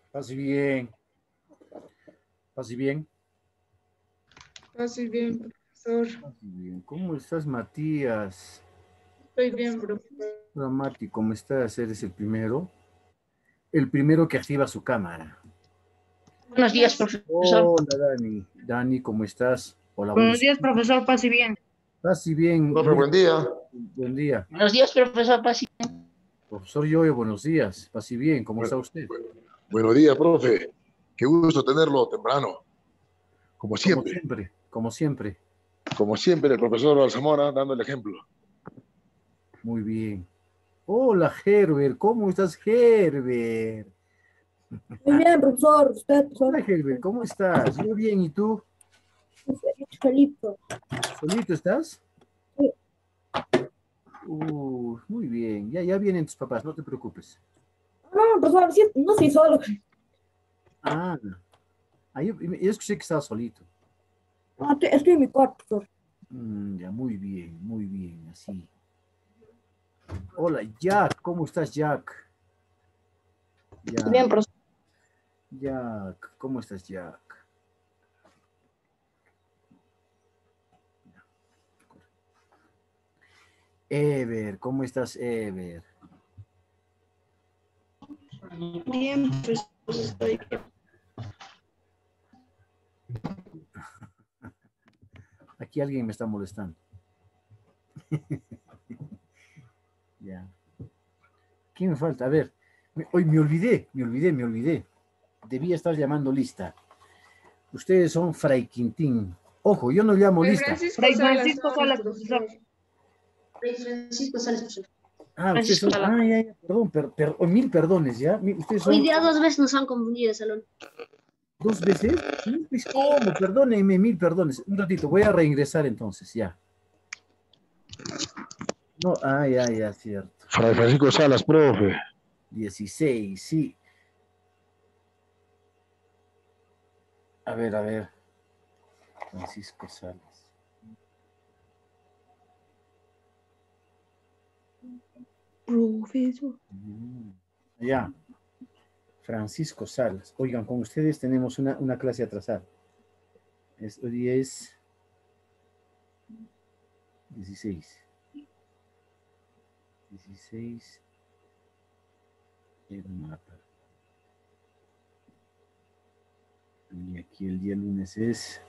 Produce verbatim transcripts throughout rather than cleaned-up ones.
Pase bien. Pase bien. Pase bien, profesor. Pase bien. ¿Cómo estás, Matías? Estoy bien, profesor. Hola, Mati, ¿cómo estás? ¿Eres el primero? El primero que activa su cámara. Buenos días, profesor. Hola, Dani. Dani, ¿cómo estás? Hola, Buenos Wilson. días, profesor. Pase bien. Pase bien. Profe, buen día. Buen día. Buenos días, profesor. Pase bien. Profesor Yoyo, buenos días. Pase bien. ¿Cómo Bueno, está usted? bueno, buenos días, profe. Qué gusto tenerlo temprano. Como Como siempre. siempre. Como siempre. Como siempre, el profesor Alzamora dando el ejemplo. Muy bien. Hola, Herbert. ¿Cómo estás, Herbert? Muy bien, profesor. Usted, profesor. Hola, Herbert. ¿Cómo estás? Yo bien. ¿Y tú? Solito. ¿Solito estás? Sí. Uh, muy bien. Ya, ya vienen tus papás. No te preocupes. No, profesor, sí, no soy solo. Ah, ah, yo, yo escuché que estaba solito. No, estoy, estoy en mi cuarto, profesor. Mm, ya, muy bien, muy bien, así. Hola, Jack, ¿cómo estás, Jack? Jack, Bien, profesor. Jack, ¿cómo estás, Jack? Ever, ¿cómo estás, Ever? Bien, profesor. Estoy bien. Aquí alguien me está molestando. Ya. ¿Quién me falta? A ver. Me, hoy me olvidé, me olvidé, me olvidé. Debía estar llamando lista. Ustedes son Fray Quintín. Ojo, yo no llamo Fray lista. Francisco Fray Salas, Francisco Salas, profesor. Fray Francisco Salas, profesor. Ah, ustedes Francisco son. Salas. Ah, ya, ya, perdón, per, per, oh, mil perdones, ¿ya? Mi- Ustedes Hoy son día dos veces nos han confundido, salón. dos veces. ¿Sí? Pues, ¿cómo? Perdónenme, mil perdones. Un ratito, voy a reingresar entonces, ya. No, ah, ya, ya, cierto. Fray Francisco Salas, profe. dieciséis, sí. A ver, a ver. Francisco Salas. Profesor. Mm, Ya. Francisco Salas. Oigan, con ustedes tenemos una, una clase atrasada. Es, hoy es dieciséis. dieciséis. El mapa. Y aquí el día lunes es.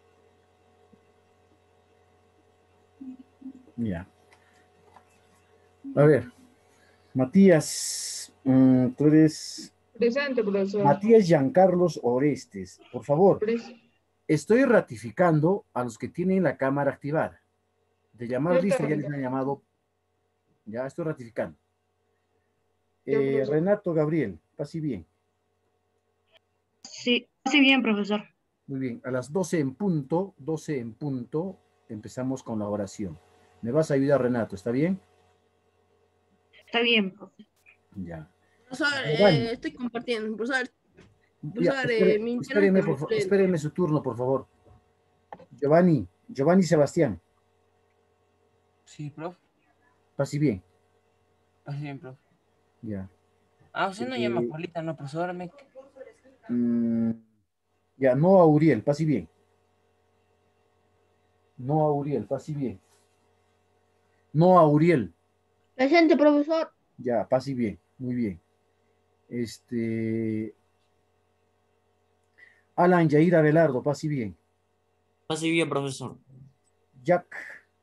Ya. A ver. Matías, mm, tú eres Presente, profesor. Matías Giancarlos Orestes. Por favor, Pres- estoy ratificando a los que tienen la cámara activada. De llamar lista ya les Ciertamente. han llamado. Ya estoy ratificando. Ya, Eh, profesor. Renato Gabriel, pase bien. Sí, pase bien, profesor. Muy bien, a las doce en punto, doce en punto, empezamos con la oración. ¿Me vas a ayudar, Renato? ¿Está bien? Está bien, profesor. Ya. Profesor, Giovanni, eh, estoy compartiendo. Profesor, ya, profesor, eh, espere, mi internet espéreme, está muy por fa- lento. espéreme su turno, por favor. Giovanni, Giovanni Sebastián, Sí, profe. pase bien. Pase bien, profe. Ya. Ah, usted no llama Eh, Paulita, no, profesor. Me... mm, ya, no a Uriel, pase bien. No a Uriel, pase bien. No a Uriel, Presente, profesor. ya, pase bien. Muy bien. Este. Alan Yair Abelardo, pase bien. Pase bien, profesor. Jack,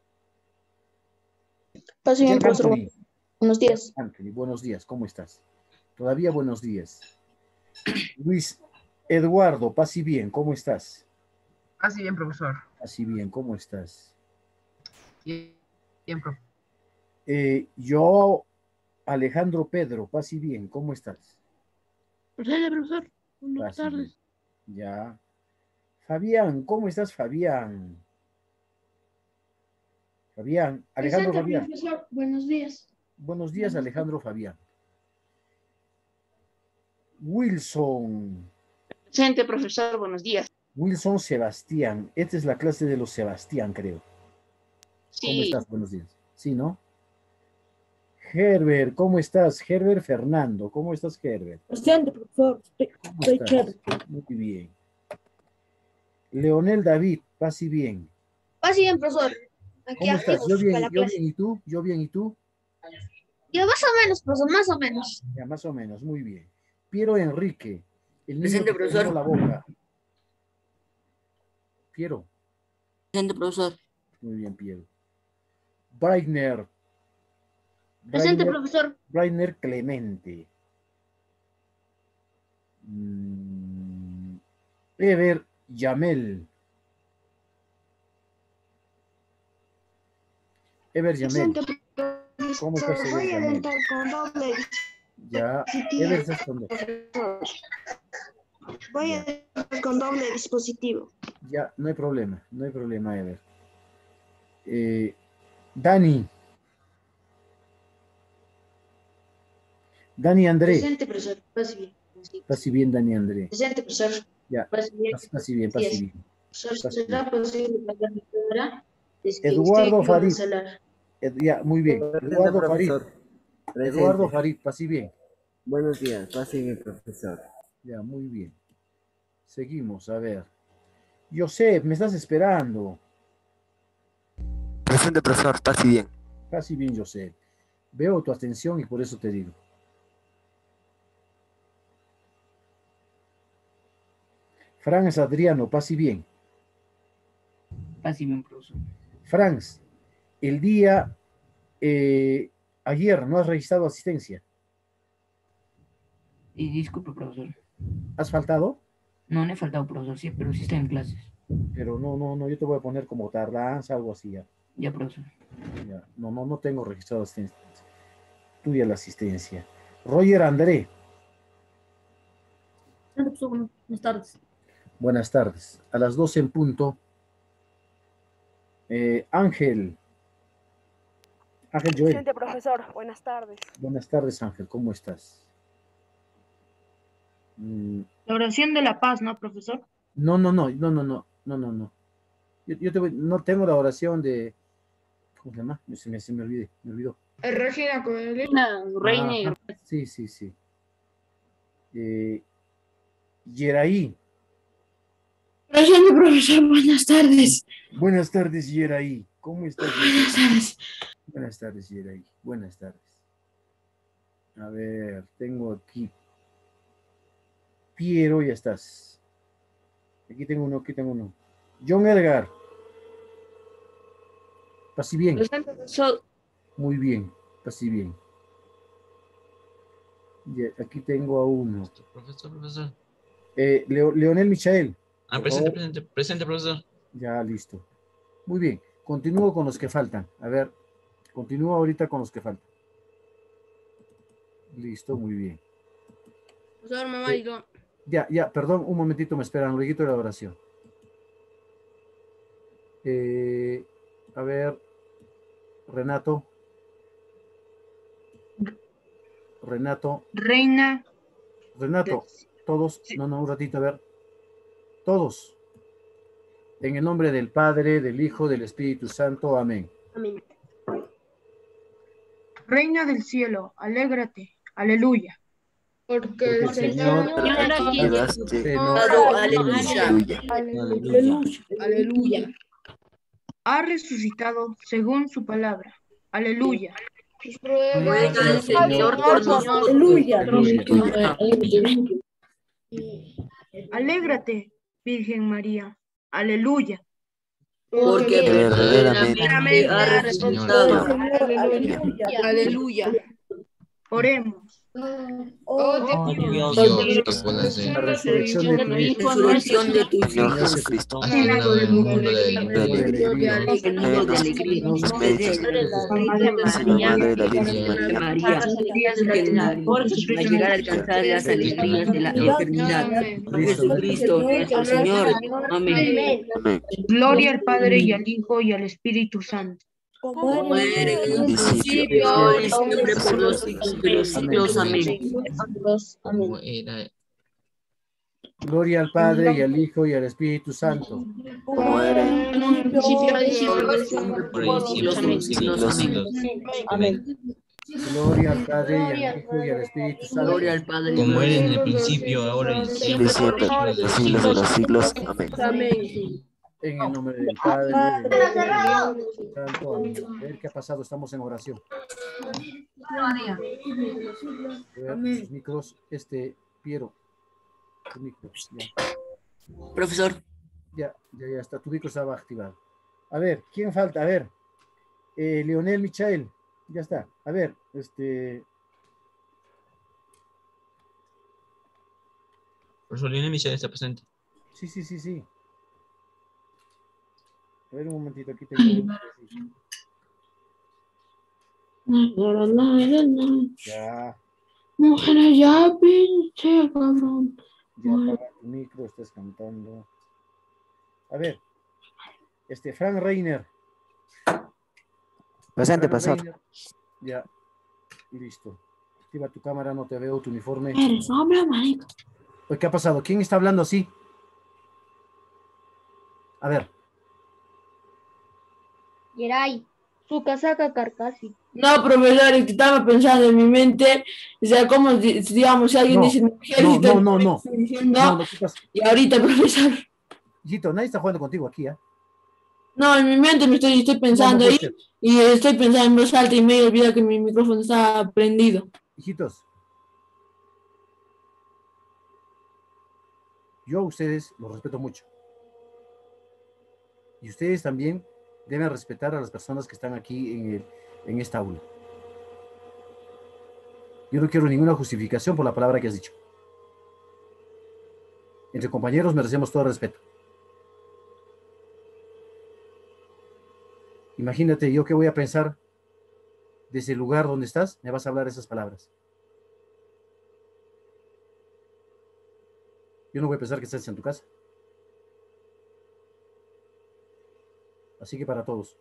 Pase bien, Jack profesor. Anthony. Buenos Jack días. Anthony, buenos días, ¿cómo estás? Todavía buenos días. Luis Eduardo, pase bien, ¿cómo estás? Pase bien, profesor. Pase bien, ¿cómo estás? Bien, bien, profe. Eh, yo, Alejandro Pedro, pase bien, ¿cómo estás? Presente, profesor. Buenas Pase bien. tardes. Ya. Fabián, ¿cómo estás, Fabián? Fabián, Alejandro Presente, Fabián. profesor. Buenos días. Buenos días, Alejandro Fabián. Wilson, Presente, profesor. Buenos días. Wilson Sebastián. Esta es la clase de los Sebastián, creo. ¿Cómo Sí, estás? Buenos días. Sí, ¿no? Herbert, ¿cómo estás? Herbert Fernando, ¿cómo estás, Herbert? Presente, profesor. Estoy, ¿Cómo estoy estás? chévere. Muy bien. Leonel David, paz y bien. Paz y bien, profesor. Aquí ¿Cómo estás? activos Yo bien, para la yo clase. bien, ¿y tú? Yo bien, ¿y tú? Ya más o menos, profesor, más o menos. Ya, más o menos, muy bien. Piero Enrique, el niño Presente, que profesor. cerró la boca. Piero, Presente, profesor. muy bien, Piero. Breitner. Presente, Breitner, profesor. Breitner Clemente. Mm, Ever Yamel. Ever Yamel. ¿Cómo estás, Ever Yamel? con doble Ya, Ever estás con dos. Voy a entrar con doble dispositivo. Ya, no hay problema, no hay problema, Ever. Eh, Dani. Dani André. Presente, profesor. Pase bien. Sí. Pase bien, Dani André. Presente, profesor. Ya, Pase bien. pase, pase bien, Así pase es. bien. Profesor, Pase ¿será posible pagar mi cámara? Es que Eduardo usted iba a Farid. cancelar. Ed- ya, muy bien. Presente, Eduardo Farid. profesor. Presente. Eduardo Farid, pase bien. Buenos días, pase bien, profesor. Ya, muy bien. Seguimos, a ver. Josep, me estás esperando. Presente, profesor, pase bien. Pase bien, Josep. Veo tu atención y por eso te digo. Franz Adriano, pase bien. Paz y bien, profesor. Franz, el día eh, ayer no has registrado asistencia. Y disculpe, profesor. ¿Has faltado? No, no he faltado, profesor, sí, pero sí está en clases. Pero no, no, no, yo te voy a poner como tardanza, algo así ya. Ya, profesor. Ya. No, no, no tengo registrado asistencia. Tuya la asistencia. Roger André, Buenas tardes. buenas tardes. A las doce en punto. Eh, Ángel. Ángel Joel. Presente, profesor. Buenas tardes. Buenas tardes, Ángel. ¿Cómo estás? Mm, La oración de la paz, ¿no, profesor? No, no, no, no, no, no, no, no, no. Yo, yo te voy- no tengo la oración de. ¿Cómo se llama? Se me, se me olvidé, me olvidó. Regina Coelho. Reina, reina. Ajá, sí, sí, sí. Eh, Yeraí. Presente, profesor. Buenas tardes. Buenas tardes, Yeraí. ¿Cómo estás? Buenas tardes. Buenas tardes, Yeraí. Buenas tardes. A ver, tengo aquí. Piero, ya estás. Aquí tengo uno, aquí tengo uno. John Edgar. Pasí bien. Presente, profesor. Muy bien, pasí bien. Ya, aquí tengo a uno. Profesor, profesor. Eh, Leo- Leonel Michael. Ah, por presente, favor. presente, presente, profesor. Ya, listo. Muy bien. Continúo con los que faltan. A ver, continúo ahorita con los que faltan. Listo, muy bien. Profesor, mamá, y yo. Ya, ya, perdón, un momentito, me esperan, luego de la oración. Eh, a ver, Renato. Renato, Reina. Renato, todos, no, no, un ratito, a ver. Todos. En el nombre del Padre, del Hijo, del Espíritu Santo, amén. Amén. Reina del cielo, alégrate. Aleluya. Porque Porque el Señor te nos Aleluya. Aleluya. Aleluya. Ha resucitado según su palabra. Aleluya. Ruega al Señor por nosotros. Aleluya. Alégrate, Virgen María. Aleluya. Porque verdaderamente ha resucitado. Aleluya. Aleluya. Oremos. Oh, Dios, Dios, buenas la noches. resurrección de tu Hijo, Resurrección de tu Señor Hijo. Jesucristo. Llenado del mundo Mundo de de alegría. alegría. Lleno de alegría. Santa Madre de la Virgen María. María, para llegar a alcanzar las alegrías de la eternidad. Por Jesucristo, nuestro Señor. Amén. Amén. Gloria al Padre y al Hijo y al Espíritu Santo. Como era en un principio, ahora y siempre, por los siglos de los siglos. Amén. Como era gloria al Padre y al Hijo y al Espíritu Santo. Como era en En un principio, ahora y Por siempre, los siempre, por por los el siglos de los siglos. Amén. Amén. Gloria al Padre y al Hijo y al Espíritu Santo. Gloria al Padre. Como era en el principio, ahora y siempre, Siempre, por siempre, los siglos por de los los siglos de los siglos. Amén. Amén. En el nombre del Padre, del Hijo y del Espíritu Santo. Amén. A ver qué ha pasado, estamos en oración. A ver, sus micros, este, Piero. Tu micro, ya. Profesor. Ya, ya, ya está, tu micro estaba activado. A ver, ¿quién falta? A ver, eh, Leonel Michael, ya está. A ver, este, Profesor Lionel Michel está presente. sí, sí, sí, sí. A ver un momentito, aquí tengo. Ya, Mujer, ya pinche cabrón. ya apaga tu micro, estás cantando. A ver, este, Frank Reiner. Presente, Frank profesor. Reiner. Ya, listo. Activa tu cámara, no te veo, tu uniforme. Eres hombre, marico. Oye, ¿qué ha pasado? ¿Quién está hablando así? A ver. Yeray, su casaca carcasi. No, profesor, es que estaba pensando en mi mente, o sea, como, di- digamos, si alguien No, dice no, ejército, no, no, no. estoy diciendo, No, no, ¿qué pasa? y ahorita, profesor, Hijito, nadie está jugando contigo aquí, ¿ah? no, en mi mente me estoy, estoy No, no pensando puede ahí, ser. y estoy pensando en voz alta y me olvida que mi micrófono está prendido. Hijitos, yo a ustedes los respeto mucho. Y ustedes también deben respetar a las personas que están aquí en, el, en esta aula. Yo no quiero ninguna justificación por la palabra que has dicho. Entre compañeros merecemos todo respeto. Imagínate yo qué voy a pensar desde el lugar donde estás, me vas a hablar esas palabras. Yo no voy a pensar que estás en tu casa. Así que para todos.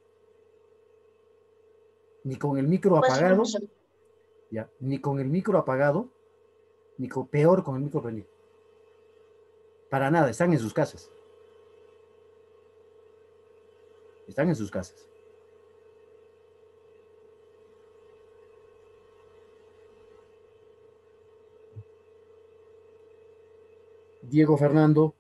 Ni con el micro apagado, ya, ni con el micro apagado, ni con, peor con el micro prendido. Para nada, están en sus casas. Están en sus casas. Diego Fernando.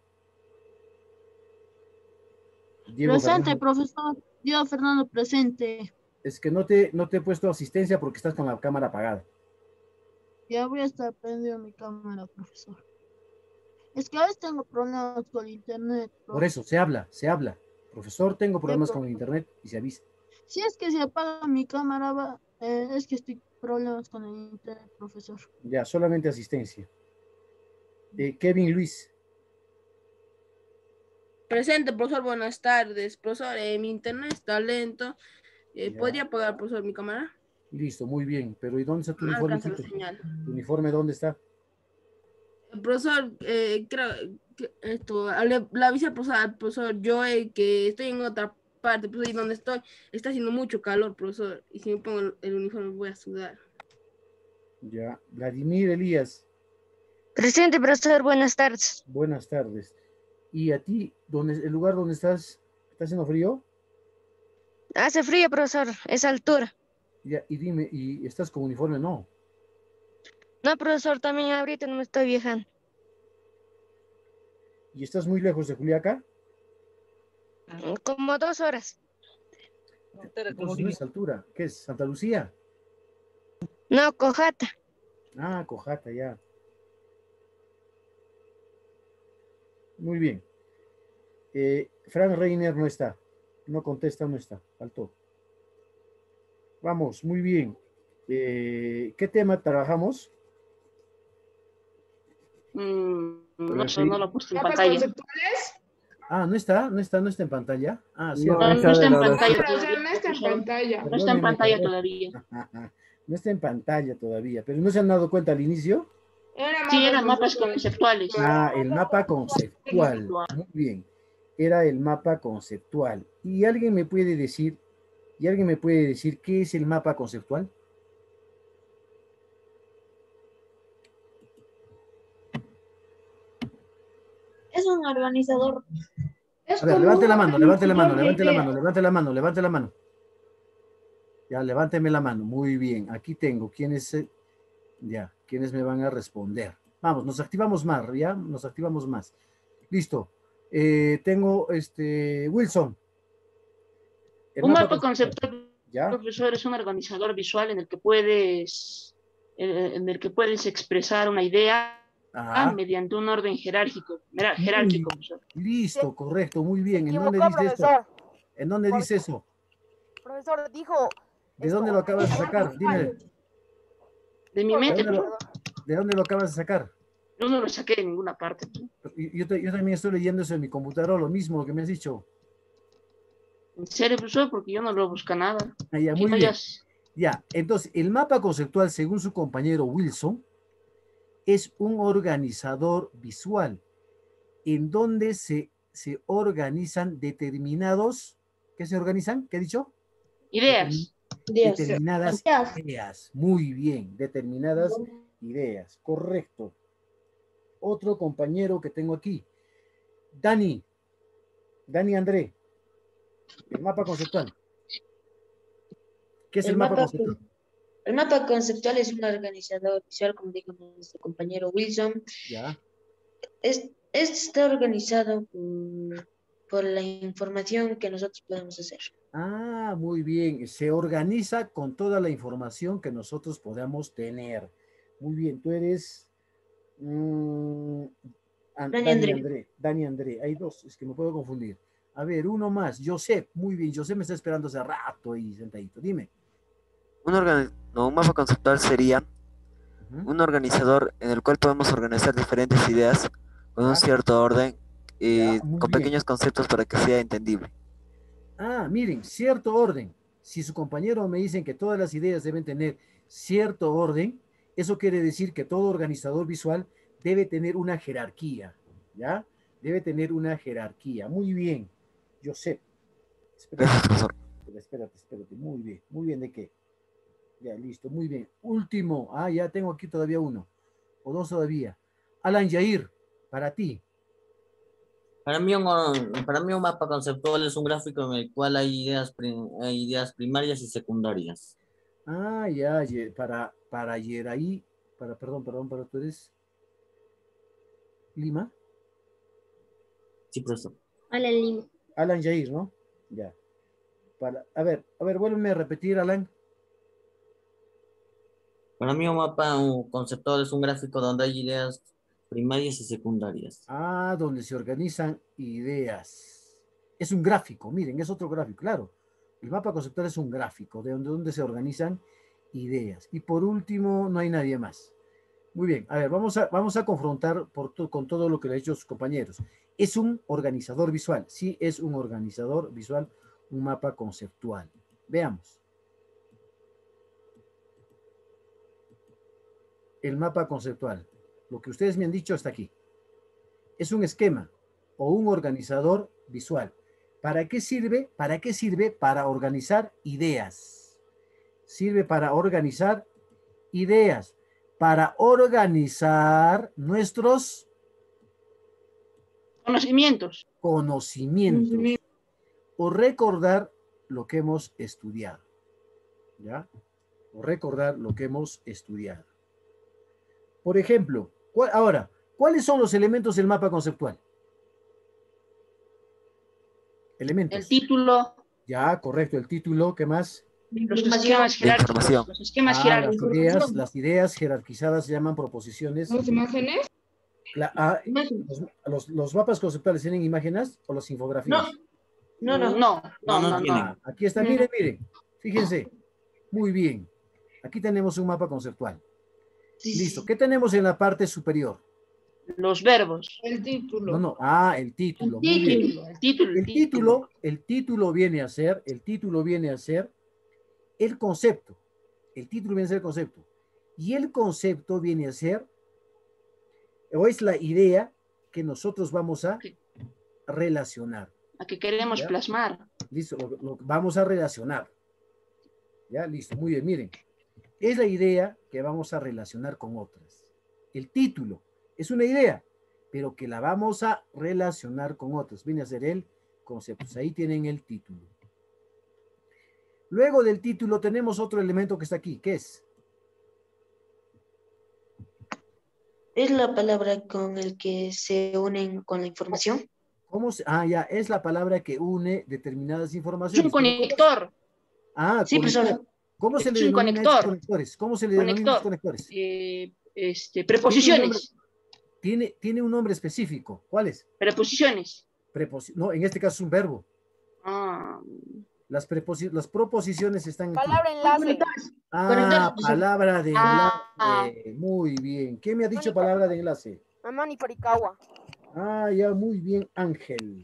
Diego Presente, Fernando. profesor. Diego Fernando, presente. Es que no te, no te he puesto asistencia porque estás con la cámara apagada. Ya voy a estar prendido mi cámara, profesor. Es que a veces tengo problemas con el internet. Por eso, se habla, se habla. Profesor, tengo problemas con el internet y se avisa. Si es que se apaga mi cámara, va, eh, es que estoy problemas con el internet, profesor. Ya, solamente asistencia. Eh, Kevin Luis. Presente, profesor, buenas tardes. Profesor, eh, mi internet está lento. Eh, Ya. ¿Podría apagar, profesor, mi cámara? Listo, muy bien. Pero ¿y dónde está tu No uniforme? alcanza la hijito? señal. ¿Tu uniforme dónde está? El profesor, eh, creo que esto, le, le avisé al profesor, al profesor Joe que estoy en otra parte, profesor, y donde estoy está haciendo mucho calor, profesor, y si me pongo el, el uniforme voy a sudar. Ya. Vladimir Elías. Presente, profesor, buenas tardes. Buenas tardes. ¿Y a ti, dónde, el lugar donde estás, está haciendo frío? Hace frío, profesor, es altura. Ya, y dime, ¿y estás con uniforme? No. No, profesor, también ahorita no me estoy viajando. ¿Y estás muy lejos de Juliaca? Como dos horas. Entonces no es altura. ¿Qué es? ¿Santa Lucía? No, Cojata. Ah, Cojata, ya. Muy bien. Eh, Frank Reiner no está. No contesta, no está. Faltó. Vamos, muy bien. Eh, ¿qué tema trabajamos? Mm, no, Sí. no lo puse en ¿Mapas pantalla. conceptuales? Ah, ¿no está? ¿No está? ¿No está en pantalla? Ah, sí. No, ahora- no está en pantalla Profesor, no está en todavía. pantalla. No está en pantalla todavía. No está en pantalla todavía, pero ¿no se han dado cuenta al inicio? Era Sí, eran mapas conceptuales. conceptuales. Ah, el mapa conceptual. Muy bien. Era el mapa conceptual. ¿Y alguien me puede decir, y alguien me puede decir qué es el mapa conceptual? Es un organizador. Es A ver, como levante la un mano, levante la mano, organizador de levante la ideas. mano, levante la mano, levante la mano. Ya, levánteme la mano. Muy bien. Aquí tengo. ¿Quiénes, eh, ya, quiénes me van a responder? Vamos, nos activamos más, ¿ya? Nos activamos más. Listo. Eh, tengo, este, Wilson. El Un mapa mapa conceptual. conceptual, ¿Ya? profesor, es un organizador visual en el que puedes, eh, en el que puedes expresar una idea Ah, mediante un orden jerárquico, mira, jerárquico, profesor. listo, correcto, muy bien. ¿En dónde equivocó, dice esto? profesor. ¿En dónde dice eso? Profesor, dijo. ¿De dónde lo acabas de sacar? Dime. De mi ¿De mente, dónde, lo, profesor. de dónde lo acabas de sacar? Yo no lo saqué de ninguna parte. Y- Yo, te- yo también estoy leyendo eso en mi computadora, lo mismo que me has dicho. En serio, profesor, porque yo no lo busco nada. Ah, ya, Aquí muy no bien. hayas- Ya, entonces, el mapa conceptual, según su compañero Wilson, es un organizador visual en donde se, se organizan determinados, ¿qué se organizan? ¿Qué he dicho? Ideas. Determinadas ideas. Muy bien, determinadas ideas. Correcto. Otro compañero que tengo aquí, Dani. Dani André. El mapa conceptual. ¿Qué es el, El mapa, mapa, conceptual? el mapa conceptual es un organizador visual, como dijo nuestro compañero Wilson. Ya. Es, este está organizado por, por la información que nosotros podemos hacer. Ah, muy bien. Se organiza con toda la información que nosotros podamos tener. Muy bien, tú eres mm, An- Dani Dani André. André. Dani André. Hay dos, es que me puedo confundir. A ver, uno más. Josep, muy bien. Josep me está esperando hace rato ahí sentadito. Dime. Un, organi- no, un mapa conceptual sería un organizador en el cual podemos organizar diferentes ideas con un Ya. cierto orden y Ya, muy con bien. pequeños conceptos para que sea entendible. Ah, miren, cierto orden. Si su compañero me dicen que todas las ideas deben tener cierto orden, eso quiere decir que todo organizador visual debe tener una jerarquía, ¿ya? Debe tener una jerarquía. Muy bien, Josep. Espérate, Gracias, profesor. espérate, espérate. Muy bien, muy bien, ¿de qué? Ya, listo, muy bien. Último. Ah, ya tengo aquí todavía uno. O dos todavía. Alan Yair, para ti. Para mí, un, para mí un mapa conceptual es un gráfico en el cual hay ideas, prim- hay ideas primarias y secundarias. Ah, ya, ye- para, para Yeraí, para, perdón, perdón, para tú eres Lima. Sí, profesor. Alan Lima. Alan Yair, ¿no? Ya. Para, a ver, a ver, vuélveme a repetir, Alan. Para mí un mapa un conceptual es un gráfico donde hay ideas primarias y secundarias. Ah, donde se organizan ideas. Es un gráfico, miren, es otro gráfico, claro. El mapa conceptual es un gráfico de donde, donde se organizan ideas. Y por último, no hay nadie más. Muy bien, a ver, vamos a, vamos a confrontar por to- con todo lo que le han hecho sus compañeros. Es un organizador visual, sí es un organizador visual, un mapa conceptual. Veamos. El mapa conceptual. Lo que ustedes me han dicho hasta aquí. Es un esquema o un organizador visual. ¿Para qué sirve? ¿Para qué sirve? Para organizar ideas. Sirve para organizar ideas. Para organizar nuestros Conocimientos. conocimientos. O recordar lo que hemos estudiado. ¿Ya? O recordar lo que hemos estudiado. Por ejemplo, ¿cuál- ahora, ¿cuáles son los elementos del mapa conceptual? Elementos. El título, Ya, correcto, el título, ¿qué más? los esquemas La información. jerárquicos. Los esquemas Ah, las jerárquicos. ideas, las ideas jerarquizadas se llaman proposiciones. ¿Las imágenes? Cla- ah, los, los- los mapas conceptuales tienen imágenes o las infografías. No, no. No, no, No, no no, tienen. Ah, aquí está, miren, miren. Fíjense. Muy bien. Aquí tenemos un mapa conceptual. Listo. ¿Qué tenemos en la parte superior? Los verbos. El título. No, no. Ah, el título. Muy bien. Título, el título, El título, el título viene a ser, el título viene a ser el concepto. El título viene a ser el concepto. Y el concepto viene a ser, o es la idea que nosotros vamos a relacionar. a que queremos ¿Ya? plasmar. Listo, lo, lo vamos a relacionar. Ya, listo, muy bien, miren. Es la idea que vamos a relacionar con otras. El título es una idea, pero que la vamos a relacionar con otras. Viene a ser el concepto. Ahí tienen el título. Luego del título tenemos otro elemento que está aquí. ¿Qué es? Es la palabra con el que se unen con la información. ¿Cómo se, ah, ya, es la palabra que une determinadas Es informaciones. un conector. Ah, Sí, conector. profesor. ¿Cómo se Es le un denomina a estos conector. conectores? ¿Cómo se le denomina a estos Conector. conectores? Eh, este, Tiene un nombre, preposiciones. tiene, tiene un nombre específico. ¿Cuál es? Preposiciones. Preposi- no, en este caso es un verbo. Ah, Las, preposi- las proposiciones están aquí. Palabra enlace. Ah, Conector, profesor. palabra de Ah, enlace. Muy bien. ¿Qué me ha dicho palabra de enlace? Mamani Farikawa. Ah, ya, muy bien, Ángel.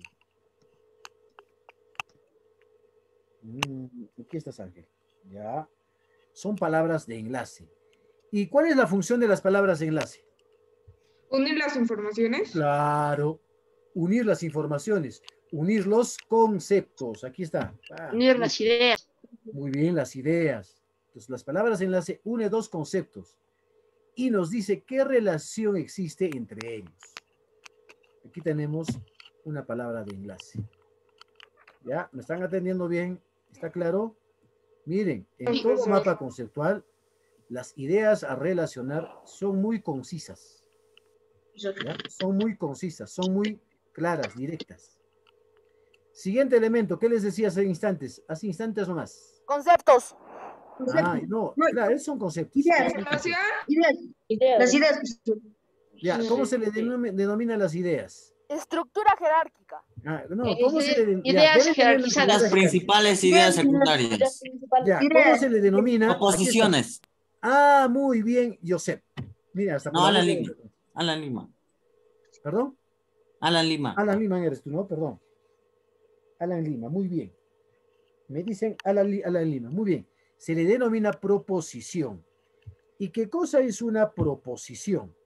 Mm, aquí estás, Ángel. Ya. Son palabras de enlace. ¿Y cuál es la función de las palabras de enlace? ¿Unir las informaciones? Claro. Unir las informaciones. Unir los conceptos. Aquí está. Ah, unir las ideas. muy bien, las ideas. Entonces, las palabras de enlace une dos conceptos y nos dice qué relación existe entre ellos. Aquí tenemos una palabra de enlace. ¿Ya? ¿Me están atendiendo bien? ¿Está claro? Miren, en todo mapa conceptual, las ideas a relacionar son muy concisas. ¿Ya? Son muy concisas, son muy claras, directas. Siguiente elemento, ¿qué les decía hace instantes? Hace instantes nomás. Conceptos. Ah, no, claro, esos son conceptos. Ideas. Son conceptos. Ideas. Las ideas. Ya, ¿cómo se le denom- denomina las ideas? Estructura jerárquica. Ah, no, ¿cómo se le denomina? Ideas jerarquizadas. Las principales ideas secundarias. Ya, ¿cómo se le denomina? Proposiciones. Ah, muy bien, Josep. Mira, hasta por No, la Alan voz- Lima. Alan Lima. ¿Perdón? Alan Lima. Alan Lima eres tú, ¿no? Perdón. Alan Lima, muy bien. Me dicen Alan, Li- Alan Lima, muy bien. Se le denomina proposición. ¿Y qué cosa es una proposición?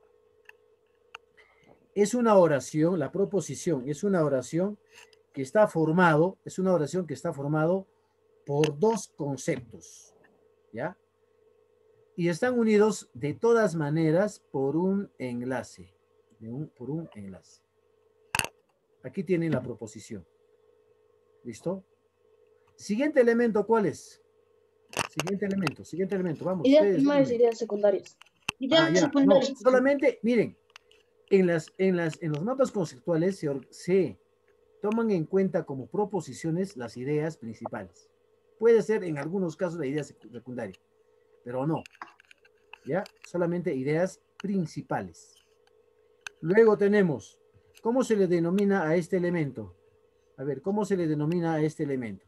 Es una oración, la proposición es una oración que está formado, es una oración que está formado por dos conceptos, ¿ya? Y están unidos de todas maneras por un enlace, de un- por un enlace. Aquí tienen la proposición. ¿Listo? Siguiente elemento, ¿cuál es? Siguiente elemento, siguiente elemento, vamos. Ideas ustedes, primarias, díganme. ideas secundarias. Ah, Ideas ya, secundarias. no, solamente, miren, en, las, en, las, en los mapas conceptuales se, or- se toman en cuenta como proposiciones las ideas principales. Puede ser en algunos casos la idea secu- secundaria, pero no. ¿Ya? Solamente ideas principales. Luego tenemos, ¿cómo se le denomina a este elemento? A ver, ¿cómo se le denomina a este elemento?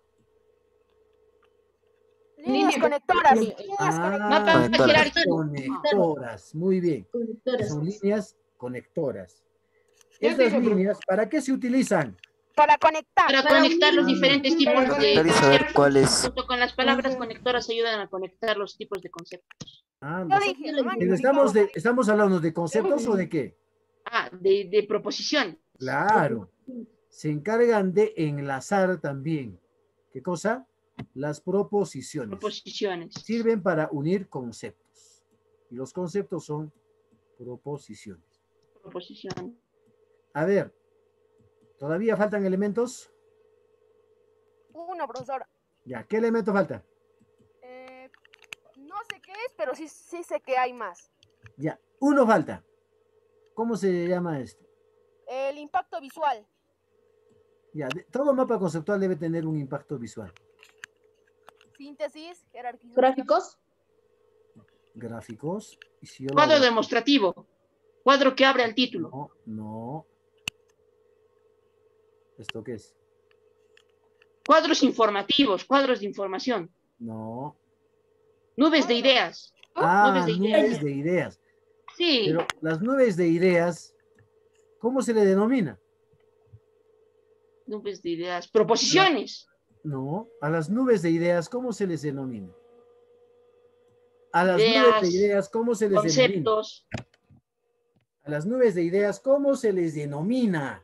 Líneas conectoras. Líneas Ah, Conectoras. conectoras, muy bien. Conectoras. Son líneas conectoras. Yo Estas dije, líneas, ¿para qué se utilizan? Para conectar. Para conectar los Ah, diferentes tipos de Conectar y saber conceptos. cuál es. Junto con las palabras conectoras ayudan a conectar los tipos de conceptos. Ah, Yo los- dije, pero estamos, de- ¿estamos hablando de conceptos o de qué? Ah, de, de proposición. Claro. Se encargan de enlazar también. ¿Qué cosa? Las proposiciones. Proposiciones. Sirven para unir conceptos. Y los conceptos son proposiciones. Proposición. A ver, ¿todavía faltan elementos? Uno, profesor. Ya, ¿qué elemento falta? Eh, no sé qué es, pero sí, sí sé que hay más. Ya, uno falta. ¿Cómo se llama esto? El impacto visual. Ya, de- todo mapa conceptual debe tener un impacto visual. Síntesis, jerarquización. Gráficos. Gráficos. Y si yo lo Cuadro hago- demostrativo. Cuadro que abre el título. No, no. ¿Esto qué es? Cuadros informativos, cuadros de información. No. Nubes de ideas. Ah, Nubes de ideas. nubes de ideas. Sí. Pero las nubes de ideas, ¿cómo se le denomina? Nubes de ideas. Proposiciones. No, a las nubes de ideas, ¿cómo se les denomina? A las Ideas, nubes de ideas, ¿cómo se les denomina? Conceptos. A las nubes de ideas, ¿cómo se les denomina?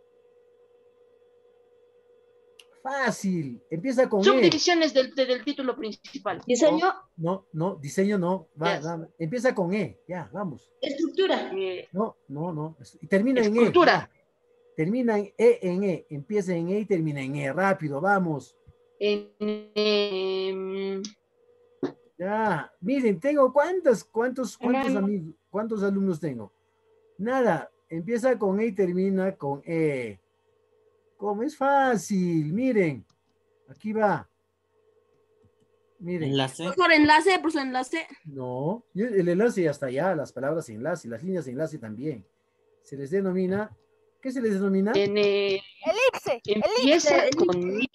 Fácil, empieza con E. Subdivisiones del, de- del título principal. Diseño. No, no, diseño no, va, Yes. va, empieza con E, ya, vamos. Estructura. Eh, No, no, no, y termina en E. Escultura. ya. Termina en E, en E, empieza en E y termina en E, rápido, vamos. En, em, Ya, miren, tengo cuántos, cuántos, cuántos amigos, cuántos alumnos tengo. Nada, empieza con E y termina con E. ¿Cómo es fácil? Miren, aquí va. Miren. Enlace. Profesor, enlace, profesor, enlace. No, yo- el enlace ya está allá, las palabras enlace, las líneas de enlace también. Se les denomina, ¿qué se les denomina? en, eh, Elipse. empieza Elipse. con E.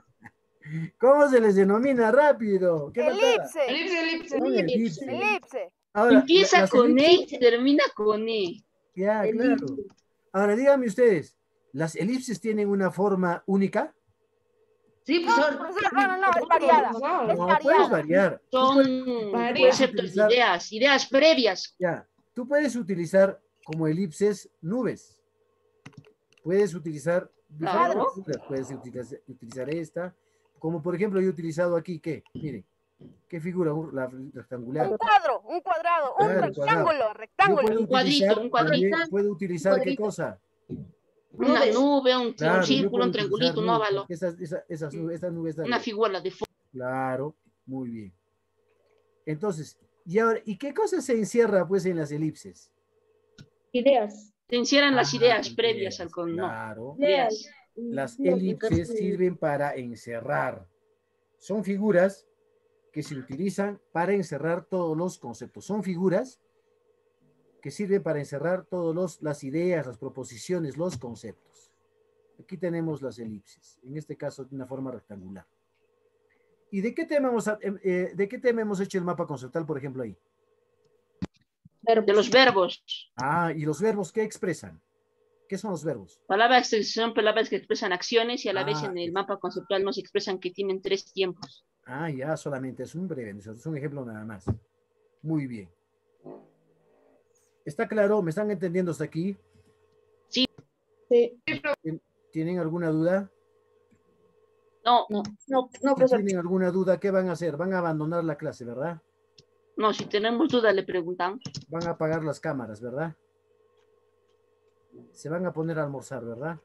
¿Cómo se les denomina? Rápido. ¿Qué faltaba? Elipse. Elipse, elipse. Con elipse. Elipse. Ahora, Empieza las con E elipses- y termina con E. Ya, claro. Ahora, díganme ustedes, ¿las elipses tienen una forma única? Sí, profesor. Profesor, no, no, no, es variada. Es No, puedes variada. variar. Tú Son puedes conceptos, utilizar- ideas, ideas previas. Ya, tú puedes utilizar como elipses nubes. Puedes utilizar diferentes Claro. figuras. Puedes utilizar, utilizar esta. Como por ejemplo, yo he utilizado aquí, ¿qué? Miren, ¿qué figura? Un- La rectangular. Un cuadro, un cuadrado, un Claro, rectángulo, cuadrado. rectángulo. Yo puedo Un cuadrito, utilizar un cuadrito. también- Puedo utilizar qué cosa. Una Nubes. nube, un, Claro, un yo círculo, puedo un utilizar triangulito, un nubes, óvalo. porque Esas, esas, esas nubes, esta nube está Una bien. figura de forma. Claro, muy bien. Entonces, y ahora, ¿y qué cosa se encierra pues en las elipses? Ideas. Se encierran las Ah, ideas previas al con. No, Claro. ideas. Las elipses sirven para encerrar. Son figuras que se utilizan para encerrar todos los conceptos. Son figuras que sirven para encerrar todas las ideas, las proposiciones, los conceptos. Aquí tenemos las elipses, en este caso de una forma rectangular. ¿Y de qué tema hemos, eh, de qué tema hemos hecho el mapa conceptual, por ejemplo, ahí? De los verbos. Ah, ¿y los verbos qué expresan? ¿Qué son los verbos? Palabras que son palabras que expresan acciones y a la vez Ah, en el mapa conceptual nos expresan que tienen tres tiempos. Ah, ya, solamente es un breve, es un ejemplo nada más. Muy bien. ¿Está claro? ¿Me están entendiendo hasta aquí? Sí. Sí. ¿Tien- ¿Tienen alguna duda? No, No, no, no, Si profesor. tienen alguna duda, ¿qué van a hacer? Van a abandonar la clase, ¿verdad? no, si tenemos duda le preguntamos. Van a apagar las cámaras, ¿verdad? Se van a poner a almorzar, ¿verdad?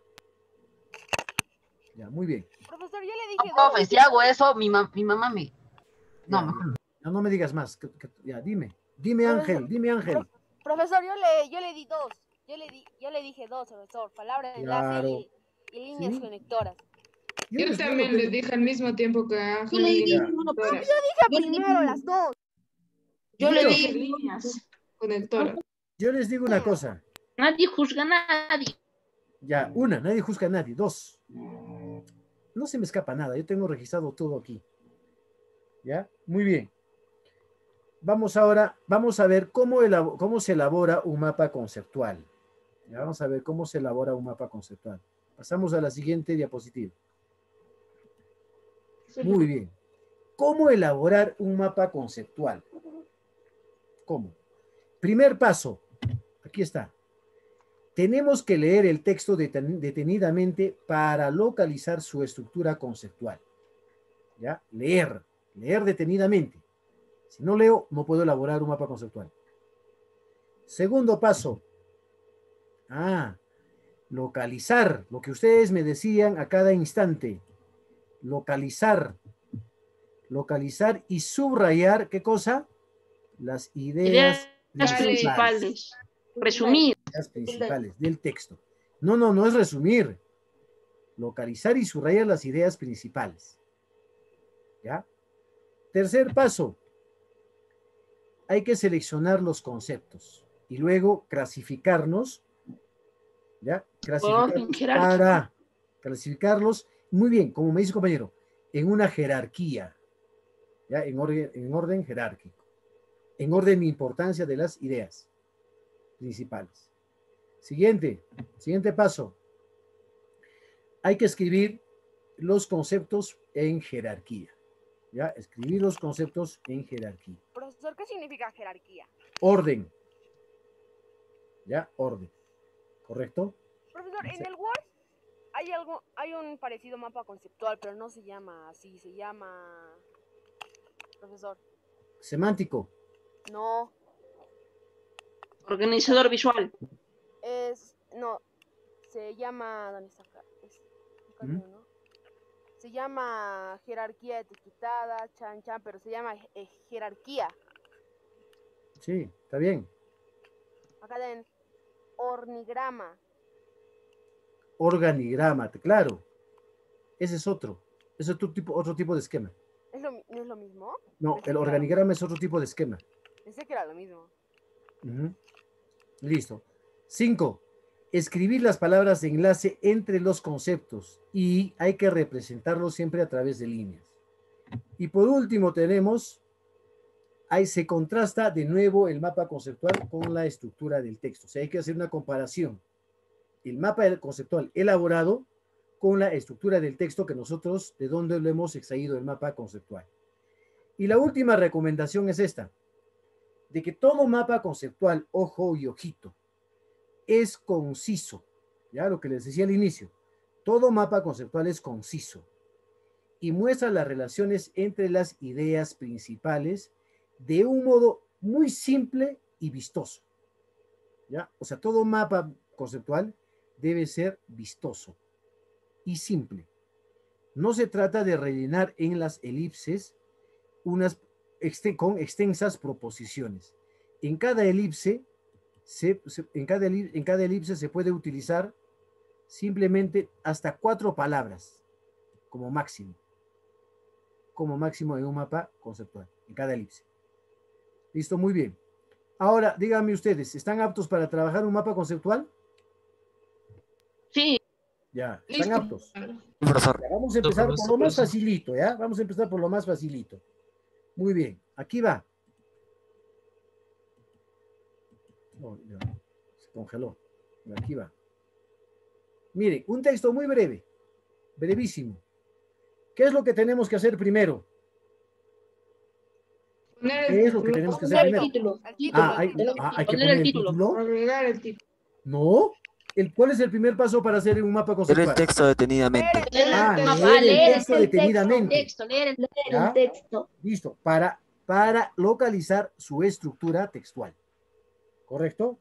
Ya, muy bien. Profesor, yo le No, dije profe, dos. si hago eso, mi, ma- mi mamá me... No, Ya, mejor no. ya, no me digas más. que- que- ya, dime. Dime, Ángel, dime, Ángel. Profesor, yo le, yo le di dos. Yo le di, yo le dije dos, profesor. Palabra de enlace Claro. y, y líneas Sí. conectoras. Yo les- también no le tengo- dije al mismo tiempo que Ángel. Yo le di y uno, conectoras. Yo dije primero las dos. Yo le Niños, di Líneas conectoras. yo les digo una cosa. Nadie juzga a nadie. Ya, una, nadie juzga a nadie. Dos, no se me escapa nada. Yo tengo registrado todo aquí. ¿Ya? Muy bien. Vamos ahora, vamos a ver cómo, elabo- cómo se elabora un mapa conceptual. Ya, vamos a ver cómo se elabora un mapa conceptual. Pasamos a la siguiente diapositiva. Muy bien. ¿Cómo elaborar un mapa conceptual? ¿Cómo? Primer paso. Aquí está. Tenemos que leer el texto deten- detenidamente para localizar su estructura conceptual. ¿Ya? Leer. Leer detenidamente. Si no leo, no puedo elaborar un mapa conceptual. Segundo paso. Ah, localizar. Lo que ustedes me decían a cada instante. Localizar. Localizar y subrayar, ¿qué cosa? Las ideas, Ideas principales. Resumir. ideas principales del texto. No, no, no es resumir. Localizar y subrayar las ideas principales. ¿Ya? Tercer paso. Hay que seleccionar los conceptos y luego clasificarlos. ¿Ya? Clasificarlos orden jerárquico. para clasificarlos, muy bien, como me dice el compañero, en una jerarquía. ¿Ya? En orden, en orden jerárquico. En orden de importancia de las ideas principales. Siguiente, siguiente paso. Hay que escribir los conceptos en jerarquía. ¿Ya? Escribir los conceptos en jerarquía. Profesor, ¿qué significa jerarquía? Orden. ¿Ya? Orden. ¿Correcto? Profesor, en el Word hay algo, hay un parecido mapa conceptual, pero no se llama así, se llama... Profesor, Semántico. no, Organizador visual. es, no, se llama, ¿dónde está acá? Es, acá ¿Mm? no, ¿no? se llama jerarquía etiquetada, chan chan, pero se llama eh, jerarquía. Sí, está bien. Acá den ornigrama. Organigrama, claro. Ese es otro. Ese es otro tipo, otro tipo de esquema. ¿Es lo, ¿No es lo mismo? No, Pensé el que era- organigrama es otro tipo de esquema. Pensé que era lo mismo. Ujú. Listo. Cinco. Escribir las palabras de enlace entre los conceptos y hay que representarlo siempre a través de líneas. Y por último tenemos, ahí se contrasta de nuevo el mapa conceptual con la estructura del texto. O sea, hay que hacer una comparación. El mapa conceptual elaborado con la estructura del texto que nosotros, de dónde lo hemos extraído el mapa conceptual. Y la última recomendación es esta, de que todo mapa conceptual, ojo y ojito, es conciso, ya lo que les decía al inicio, todo mapa conceptual es conciso y muestra las relaciones entre las ideas principales de un modo muy simple y vistoso, ¿ya? O sea, todo mapa conceptual debe ser vistoso y simple. No se trata de rellenar en las elipses unas exten- con extensas proposiciones. En cada elipse Se, se, en, cada, en cada elipse se puede utilizar simplemente hasta cuatro palabras como máximo. Como máximo en un mapa conceptual, en cada elipse. Listo, muy bien. Ahora, díganme ustedes, ¿están aptos para trabajar un mapa conceptual? Sí. Ya, ¿están Listo. aptos? Profesor. Ya, vamos a empezar por lo más facilito, ¿ya? Vamos a empezar por lo más facilito. Muy bien, aquí va. Oh, ya, se congeló. Aquí va. Mire, un texto muy breve, brevísimo. ¿Qué es lo que tenemos que hacer primero? ¿Qué es lo que tenemos que hacer Poner el primero? título. Ah, hay, ah, hay que poner el título. Agregar el título. No. El, ¿Cuál es el primer paso para hacer un mapa Leer conceptual? el texto detenidamente. Ah, Ah, leer el leer texto el texto, detenidamente. texto, leer el, leer ¿Ya? el texto. Listo, para, para localizar su estructura textual. ¿Correcto?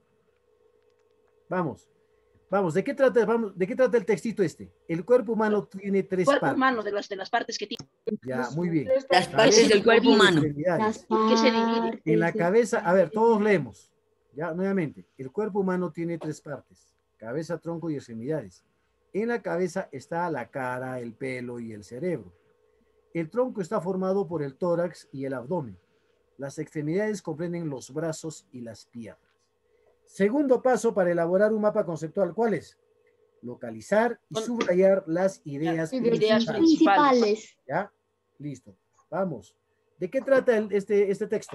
Vamos. Vamos, ¿de qué trata, vamos, ¿de qué trata el textito este? El cuerpo humano tiene tres Cuerpo partes. humano de las, de las partes que tiene. Ya, muy bien. Las partes Cabeza, del cuerpo tronco y humano. extremidades. ¿Qué se divide? En la cabeza, a ver, todos leemos. Ya, nuevamente, el cuerpo humano tiene tres partes. Cabeza, tronco y extremidades. En la cabeza está la cara, el pelo y el cerebro. El tronco está formado por el tórax y el abdomen. Las extremidades comprenden los brazos y las piernas. Segundo paso para elaborar un mapa conceptual, ¿cuál es? Localizar y subrayar las ideas Ideas principales. Principales. ¿Ya? Listo. Vamos. ¿De qué trata el- este, este texto?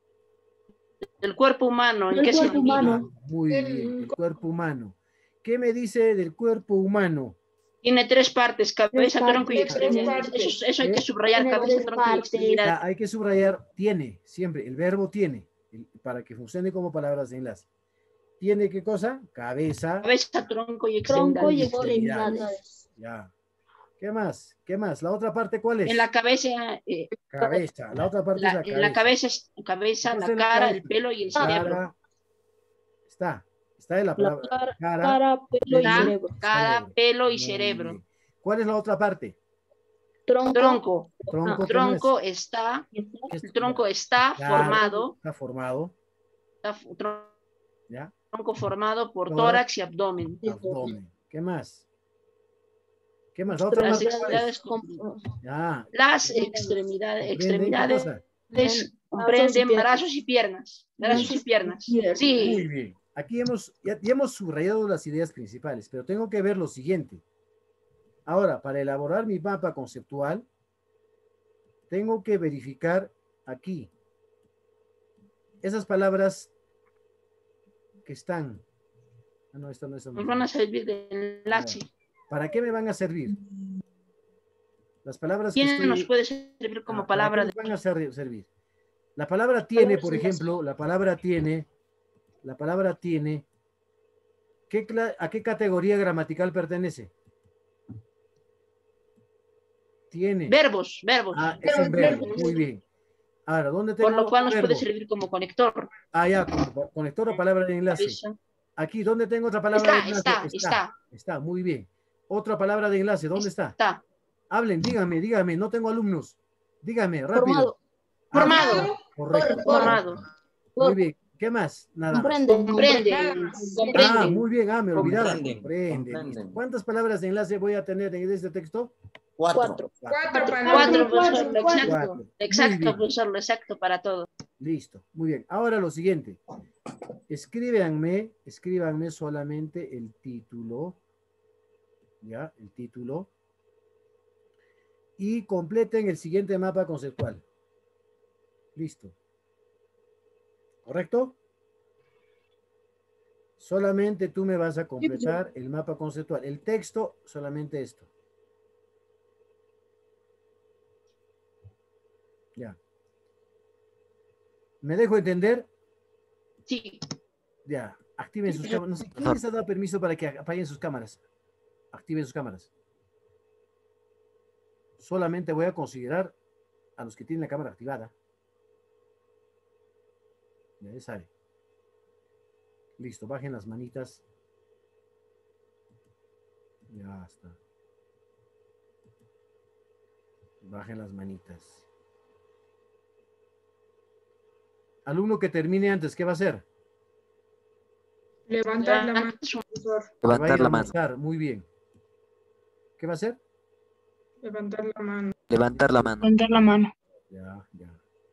El cuerpo humano, ¿en El qué se cuerpo divide? humano. Muy bien, el cuerpo humano. ¿Qué me dice del cuerpo humano? Tiene tres partes, cabeza, Tres tronco y partes. extremidades. Eso, eso hay que subrayar, Tiene cabeza, tres tronco y partes. extremidades. Ya, hay que subrayar tiene, siempre, el verbo tiene, el- para que funcione como palabras de enlace. ¿Tiene qué cosa? Cabeza, Cabeza, tronco y Tronco y extremidades. extremidades. ya. ¿Qué más? ¿Qué más? ¿La otra parte cuál es? En la cabeza, eh, Cabeza. La otra parte la- es la en cabeza. la cabeza, es cabeza, Entonces, la en la cara, cabeza, el pelo y el cerebro. Cara. Está. Está en la La palabra. cara, Cara, cara, pelo y Cara, cerebro. cara, cerebro. pelo y Muy cerebro. bien. ¿Cuál es la otra parte? Tronco. Tronco. Tronco. ¿qué más? Tronco está, ¿Qué es? el tronco está Claro, formado, Está formado. está fu- ¿Ya? tronco formado por Tórax. tórax y abdomen. Abdomen. ¿Qué más? ¿Qué más? La otra Las parte cuál es? extremidades, com- Ya. las extremidades, ¿Comprenden qué extremidades cosa? comprenden piernas. brazos y piernas. Brazos y piernas. Muy Sí, bien. Aquí hemos, ya, ya hemos subrayado las ideas principales, pero tengo que ver lo siguiente. Ahora, para elaborar mi mapa conceptual, tengo que verificar aquí esas palabras que están. Ah, no, esto no es. nos van a servir de enlace. ¿Para qué me van a servir? Las palabras que ¿Quién estoy... nos puede servir como Ah, ¿para palabra qué de nos van a ser- servir? La palabra tiene, Palabras por de enlace. ejemplo, la palabra tiene, la palabra tiene, ¿qué cla- ¿a qué categoría gramatical pertenece? Tiene. verbos, verbos? Ah, es un verbo, muy bien. Ahora, ¿dónde tengo Por lo cual nos verbo? puede servir como conector. Ah, ya, con- conector o palabra de enlace. Cabeza. Aquí, ¿dónde tengo otra palabra Está, de enlace? está, está. Está, muy bien. Otra palabra de enlace, ¿dónde está? Está. Hablen, díganme, díganme, no tengo alumnos. Díganme, rápido. Formado. Ah, Formado. correcto. Formado. Muy bien. ¿Qué más? Nada más. Comprende. Comprende. Ah, Comprende. muy bien. Ah, me olvidaba. Comprenden, Comprende. comprenden. Listo. ¿Cuántas palabras de enlace voy a tener en este texto? Cuatro. Cuatro, para Cuatro, profesor. Lo Cuatro. exacto. Muy Exacto, bien. profesor. Lo exacto para todo. Listo. Muy bien. Ahora lo siguiente. Escríbanme, escríbanme solamente el título. ¿Ya? El título. Y completen el siguiente mapa conceptual. Listo. ¿Correcto? Solamente tú me vas a completar el mapa conceptual. El texto, solamente esto. Ya. ¿Me dejo entender? Sí. Ya. Activen sus cámaras. No sé, ¿quién les ha dado permiso para que apaguen sus cámaras? Activen sus cámaras. Solamente voy a considerar a los que tienen la cámara activada. Ya sale. Listo, bajen las manitas. Ya está. Bajen las manitas. Alumno que termine antes, ¿qué va a hacer? Levantar la mano, profesor. Que va a ir Levantar a la mano. almorzar, muy bien. ¿Qué va a hacer? Levantar la mano. Levantar la mano. Levantar la mano. Ya, ya.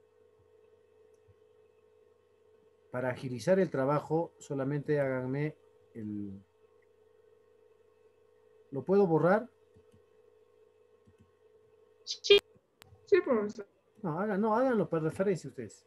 Para agilizar el trabajo, solamente háganme el... ¿Lo puedo borrar? Sí. Sí, profesor. No, hagan, no, háganlo para referencia ustedes.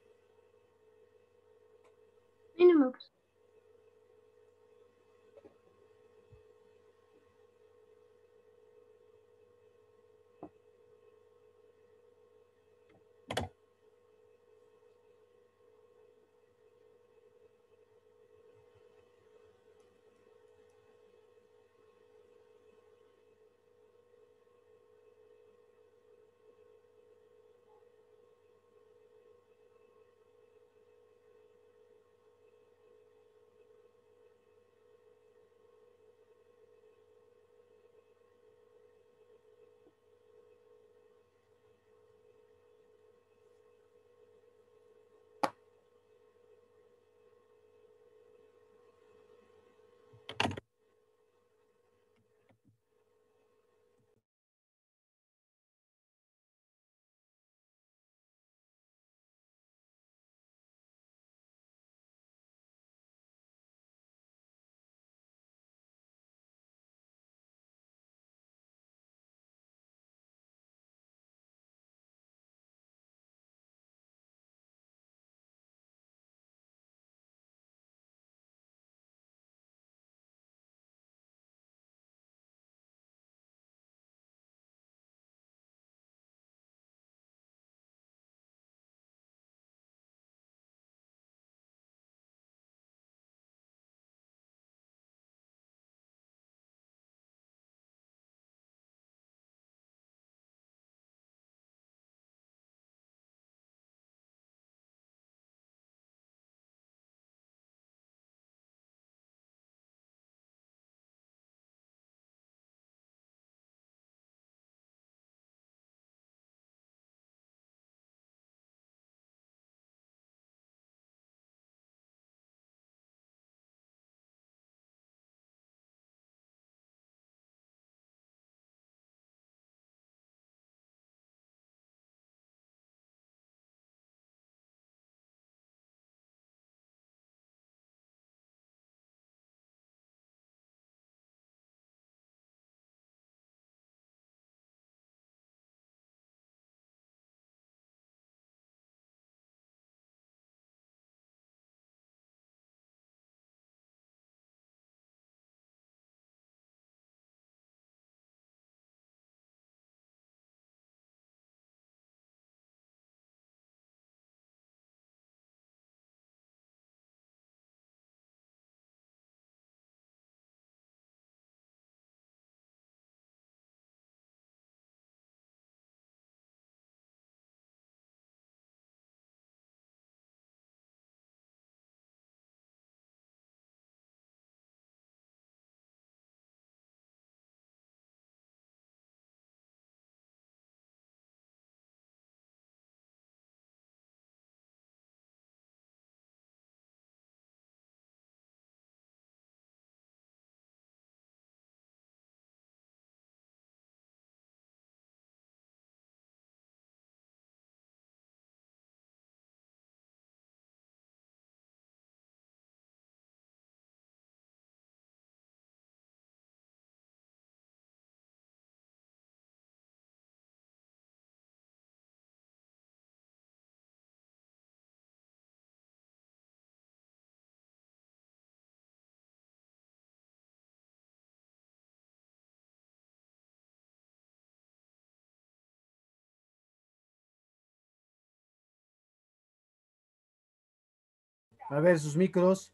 A ver sus micros.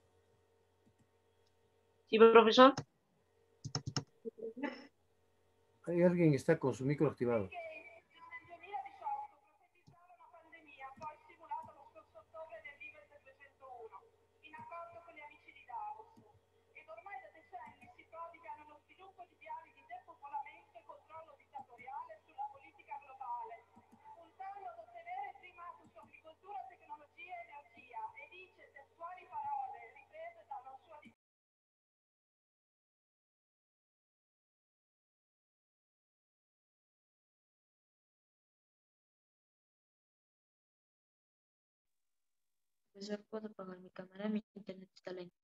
Sí, profesor. Hay alguien que está con su micro activado. Profesor, ¿puedo apagar mi cámara? Mi internet está lento.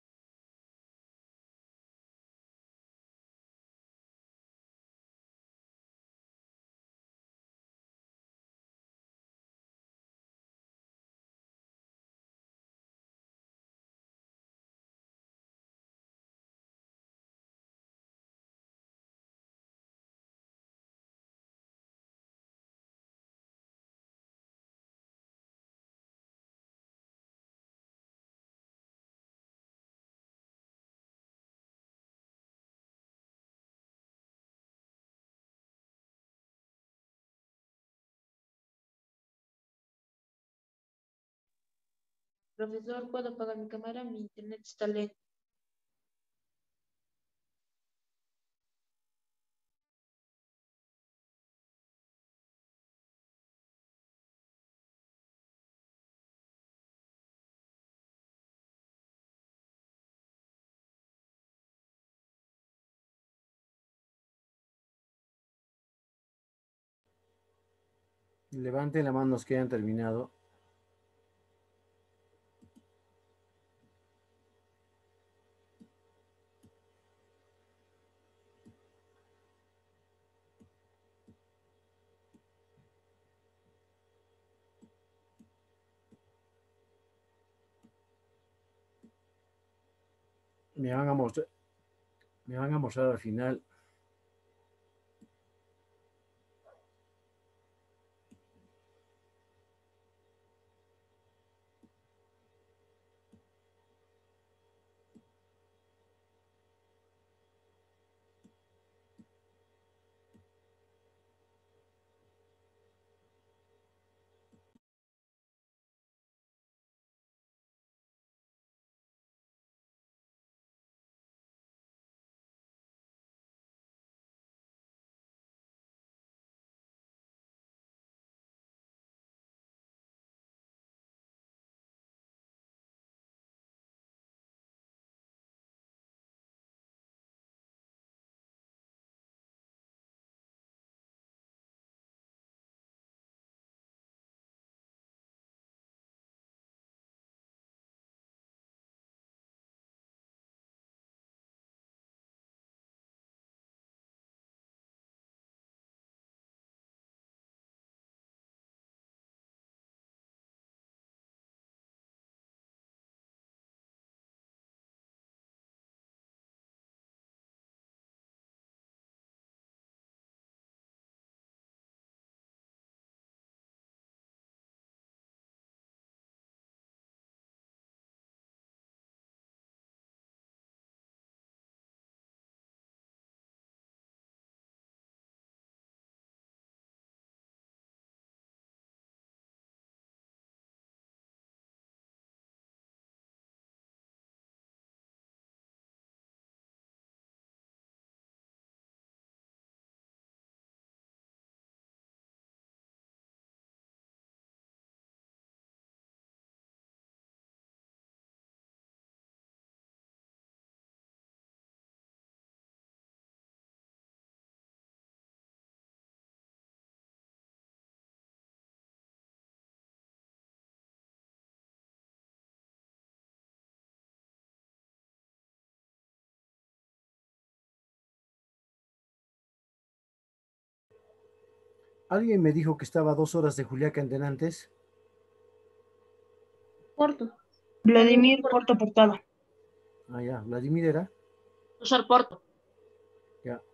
Profesor, ¿puedo apagar mi cámara? Mi internet está lento. Levanten la mano los que hayan terminado. Me van a mostrar, me van a mostrar al final. Alguien me dijo que estaba a dos horas de Juliaca en antes. Porto. Vladimir Porto Portado. Ah, ya, Vladimir era. Profesor Porto. Ya.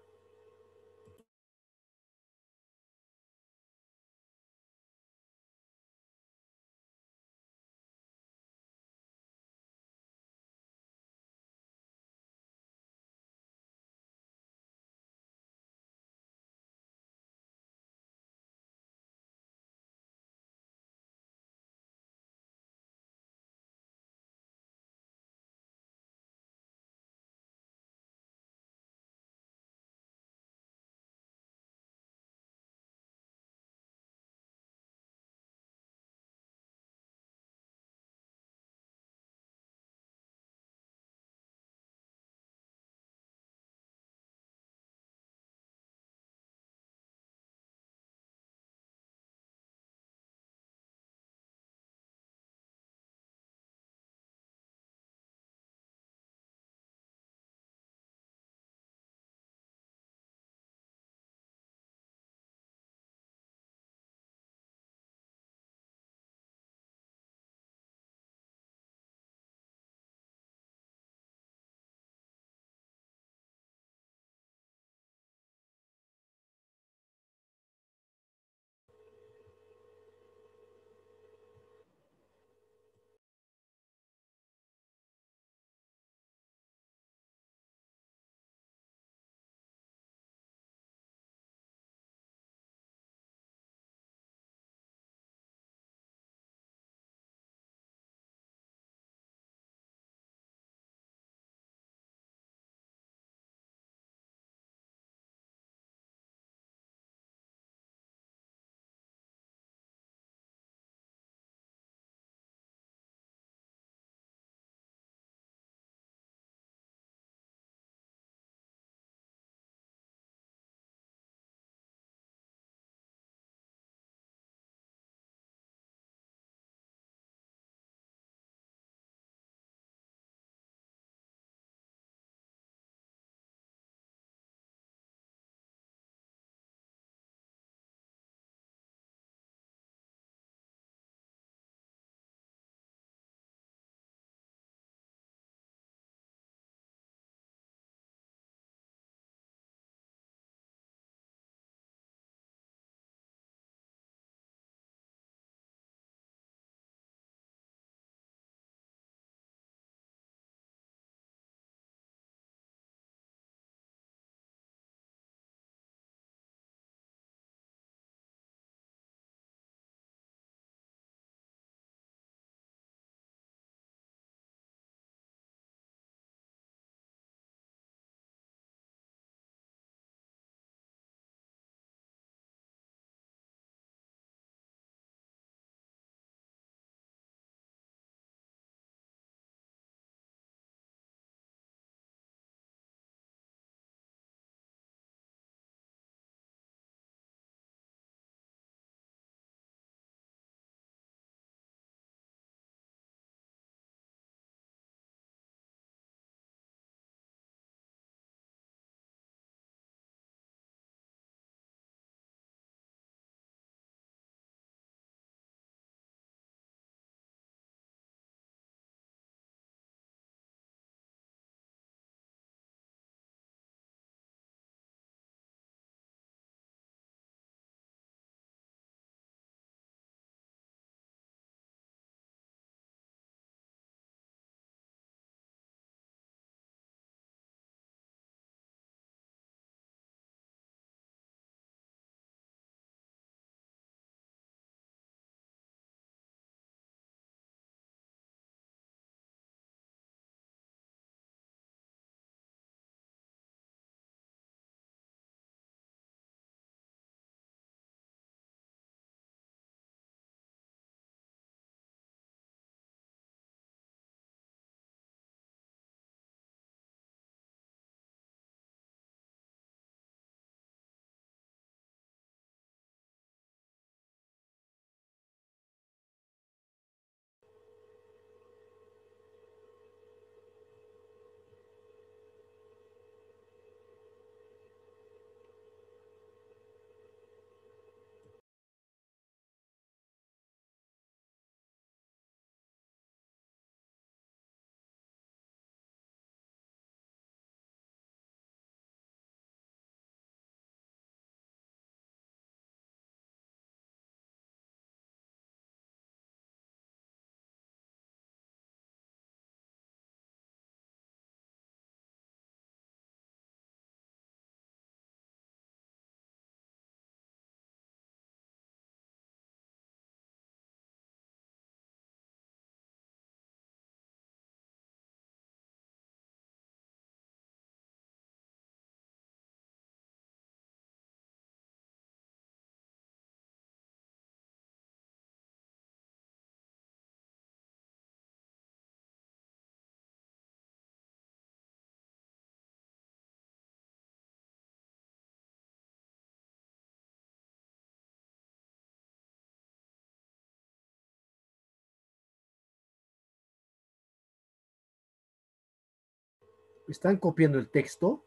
¿Están copiando el texto?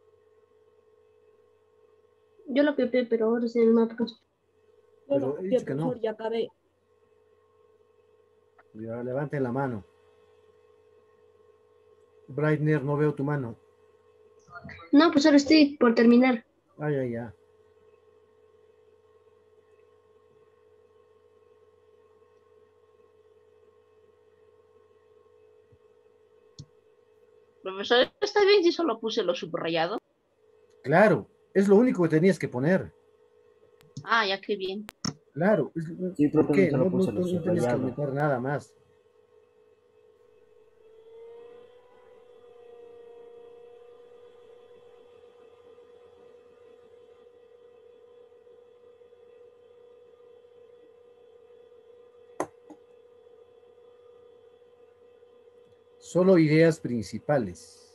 Yo lo copié, pero ahora sí el mapa. Yo Pero lo he copié, dicho que no. profesor, ya acabé. Ya, levanten la mano. Breitner, no veo tu mano. No, profesor, estoy por terminar. Ah, ya, ya. Profesor, ¿está bien si solo puse lo subrayado? Claro, es lo único que tenías que poner. Ah, ya, qué bien. Claro, es- Sí, ¿por profe, qué? solo No, no, puse lo no tenías que subrayado. aumentar nada más. Solo ideas principales.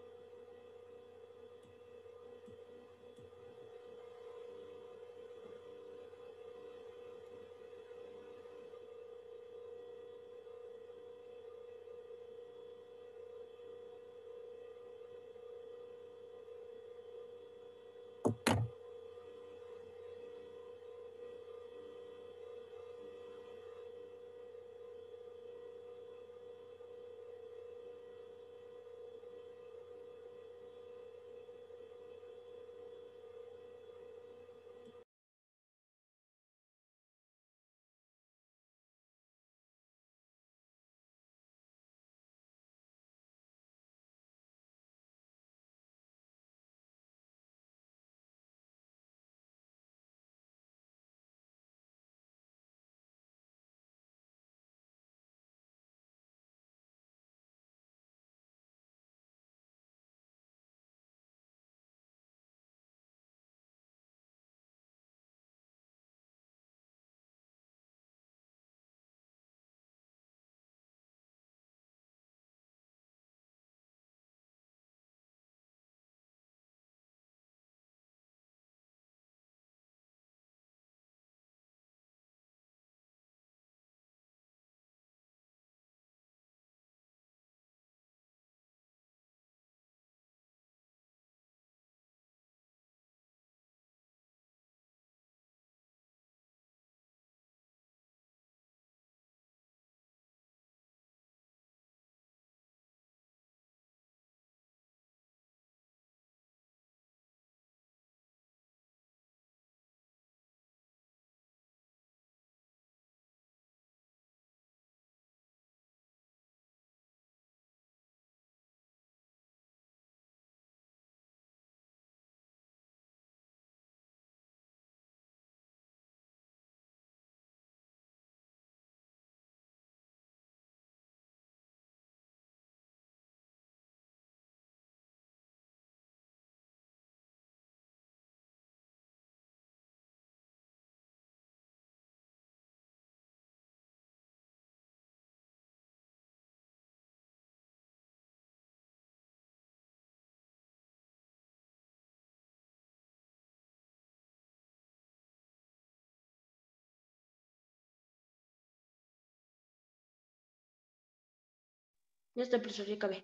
Ya está, profesor, ya acabé.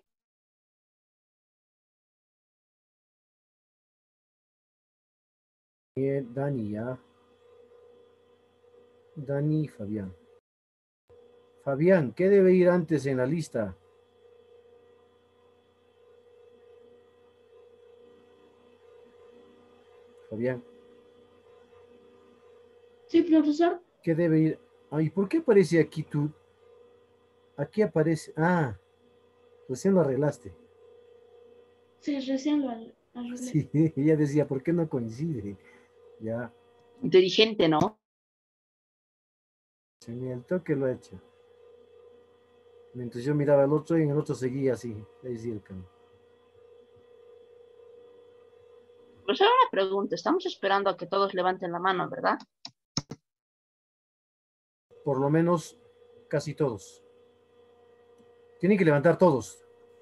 Bien, Dani, ya. Dani y Fabián. Fabián, ¿qué debe ir antes en la lista? Fabián, Sí, profesor. ¿qué debe ir? Ay, ¿por qué aparece aquí tú? Aquí aparece. Ah, recién lo arreglaste. Sí, recién lo arreglé. Sí, ella decía, ¿por qué no coincide? Ya, Inteligente, ¿no? se me al toque lo he hecho. Mientras yo miraba al otro y en el otro seguía así, ahí cerca. Profesor, una pregunta. Estamos esperando a que todos levanten la mano, ¿verdad? Por lo menos casi todos. Tienen que levantar todos.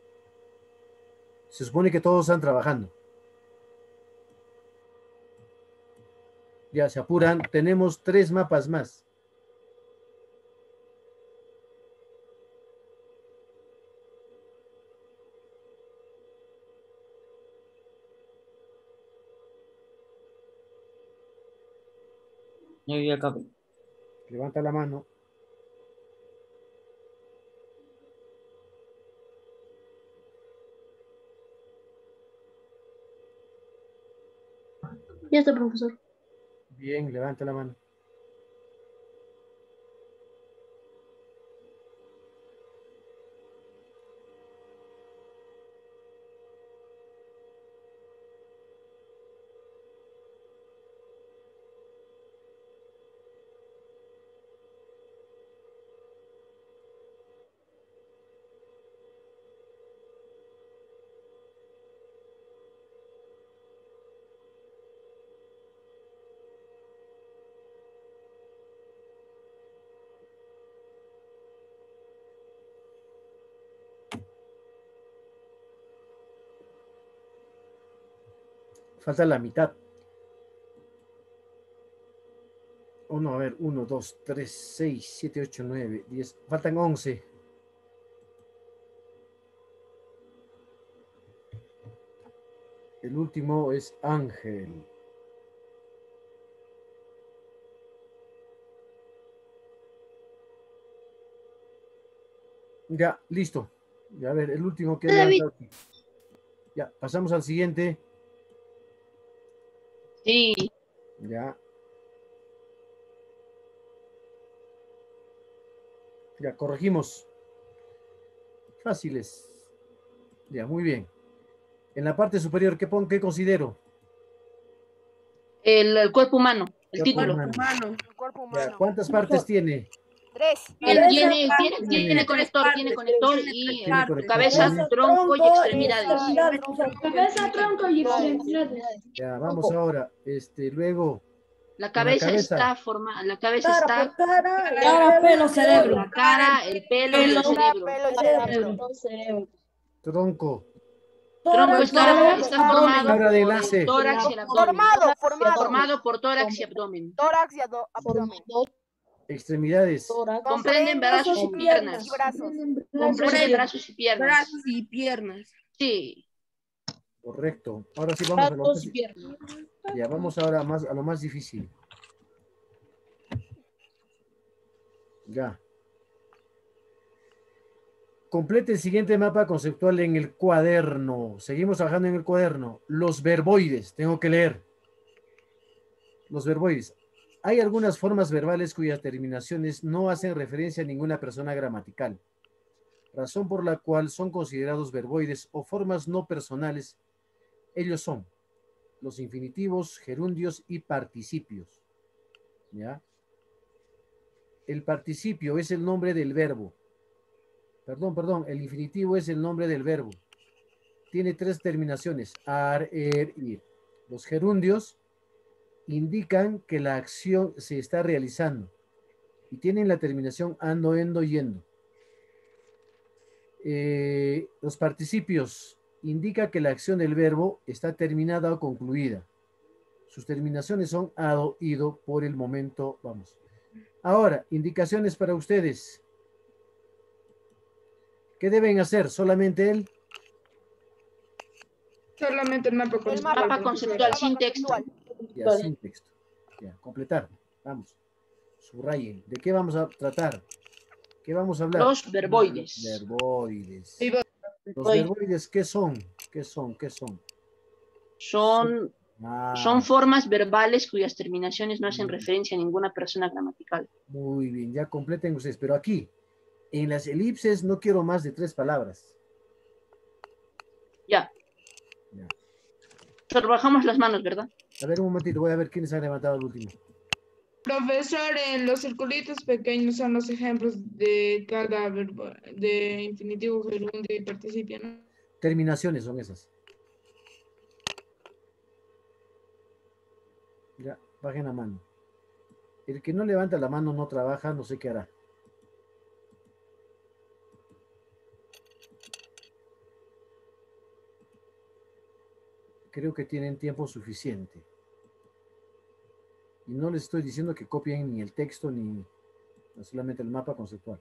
Se supone que todos están trabajando. Ya, se apuran. Tenemos tres mapas más. Yo ya acabé. Levanta la mano. Ya está, profesor. Bien, levanta la mano. Falta la mitad. Oh, no, a ver, uno, dos, tres, seis, siete, ocho, nueve, diez. Faltan once. El último es Ángel. Ya, listo. Ya, a ver, el último que ha levantado aquí. Ya, pasamos al siguiente. Sí. Ya. Ya, corregimos. Fáciles. Ya, muy bien. En la parte superior, ¿qué, pon, qué considero? El, el cuerpo humano, el Cuerpo título. humano. El cuerpo Ya, humano. ¿cuántas partes tiene? Tres. Tiene, tiene, tiene, Tiene- tiene conector, tiene conector y Tiene eh, conector, cabeza, tiene- tronco y extremidades. Cabeza, tronco y extremidades. Ya, vamos ahora. Este, luego, La en la cabeza, cabeza. está formada, la cabeza Cara está por cara. Cara, pelo, cerebro. la cara, el pelo y el cerebro. Pelo y cerebro. Cerebro. Tronco. Tronco está, está formado Cara de por enlace. el tórax y el abdomen. Formado, formado. Formado por tórax y abdomen. Tórax y ado- abdomen. Extremidades. Comprenden brazos y piernas. Y brazos. Comprenden brazos y piernas. Brazos y piernas. Sí. Correcto. Ahora sí vamos a lo Brazos y más, piernas. ya, vamos ahora más, a lo más difícil. Ya. Complete el siguiente mapa conceptual en el cuaderno. Seguimos trabajando en el cuaderno. Los verboides. Tengo que leer. Los verboides. Hay algunas formas verbales cuyas terminaciones no hacen referencia a ninguna persona gramatical, razón por la cual son considerados verboides o formas no personales. Ellos son los infinitivos, gerundios y participios. ¿Ya? El participio es el nombre del verbo. Perdón, perdón, el infinitivo es el nombre del verbo. Tiene tres terminaciones, ar, er, ir. Los gerundios indican que la acción se está realizando y tienen la terminación ando, endo, yendo. Eh, los participios indican que la acción del verbo está terminada o concluida. Sus terminaciones son ado, ido, por el momento, vamos. Ahora, indicaciones para ustedes. ¿Qué deben hacer? ¿Solamente él? Solamente el mapa conceptual. El mapa conceptual sin texto. Ya, sin texto. Ya, completar. Vamos. Subrayen. ¿De qué vamos a tratar? ¿Qué vamos a hablar? Los verboides. Verboides. Los verboides, ¿qué son? ¿Qué son? ¿Qué son? Son, Ah, son formas verbales cuyas terminaciones no hacen referencia a ninguna persona gramatical. muy bien, ya completen ustedes. Pero aquí, en las elipses, no quiero más de tres palabras. Ya. Ya. Trabajamos las manos, ¿verdad? A ver, un momentito, voy a ver quiénes han levantado el último. Profesor, en los circulitos pequeños son los ejemplos de cada verbo, de infinitivo, gerundio y participio, ¿no? Terminaciones son esas. Ya, bajen la mano. El que no levanta la mano no trabaja, no sé qué hará. Creo que tienen tiempo suficiente. Y no les estoy diciendo que copien ni el texto ni solamente el mapa conceptual.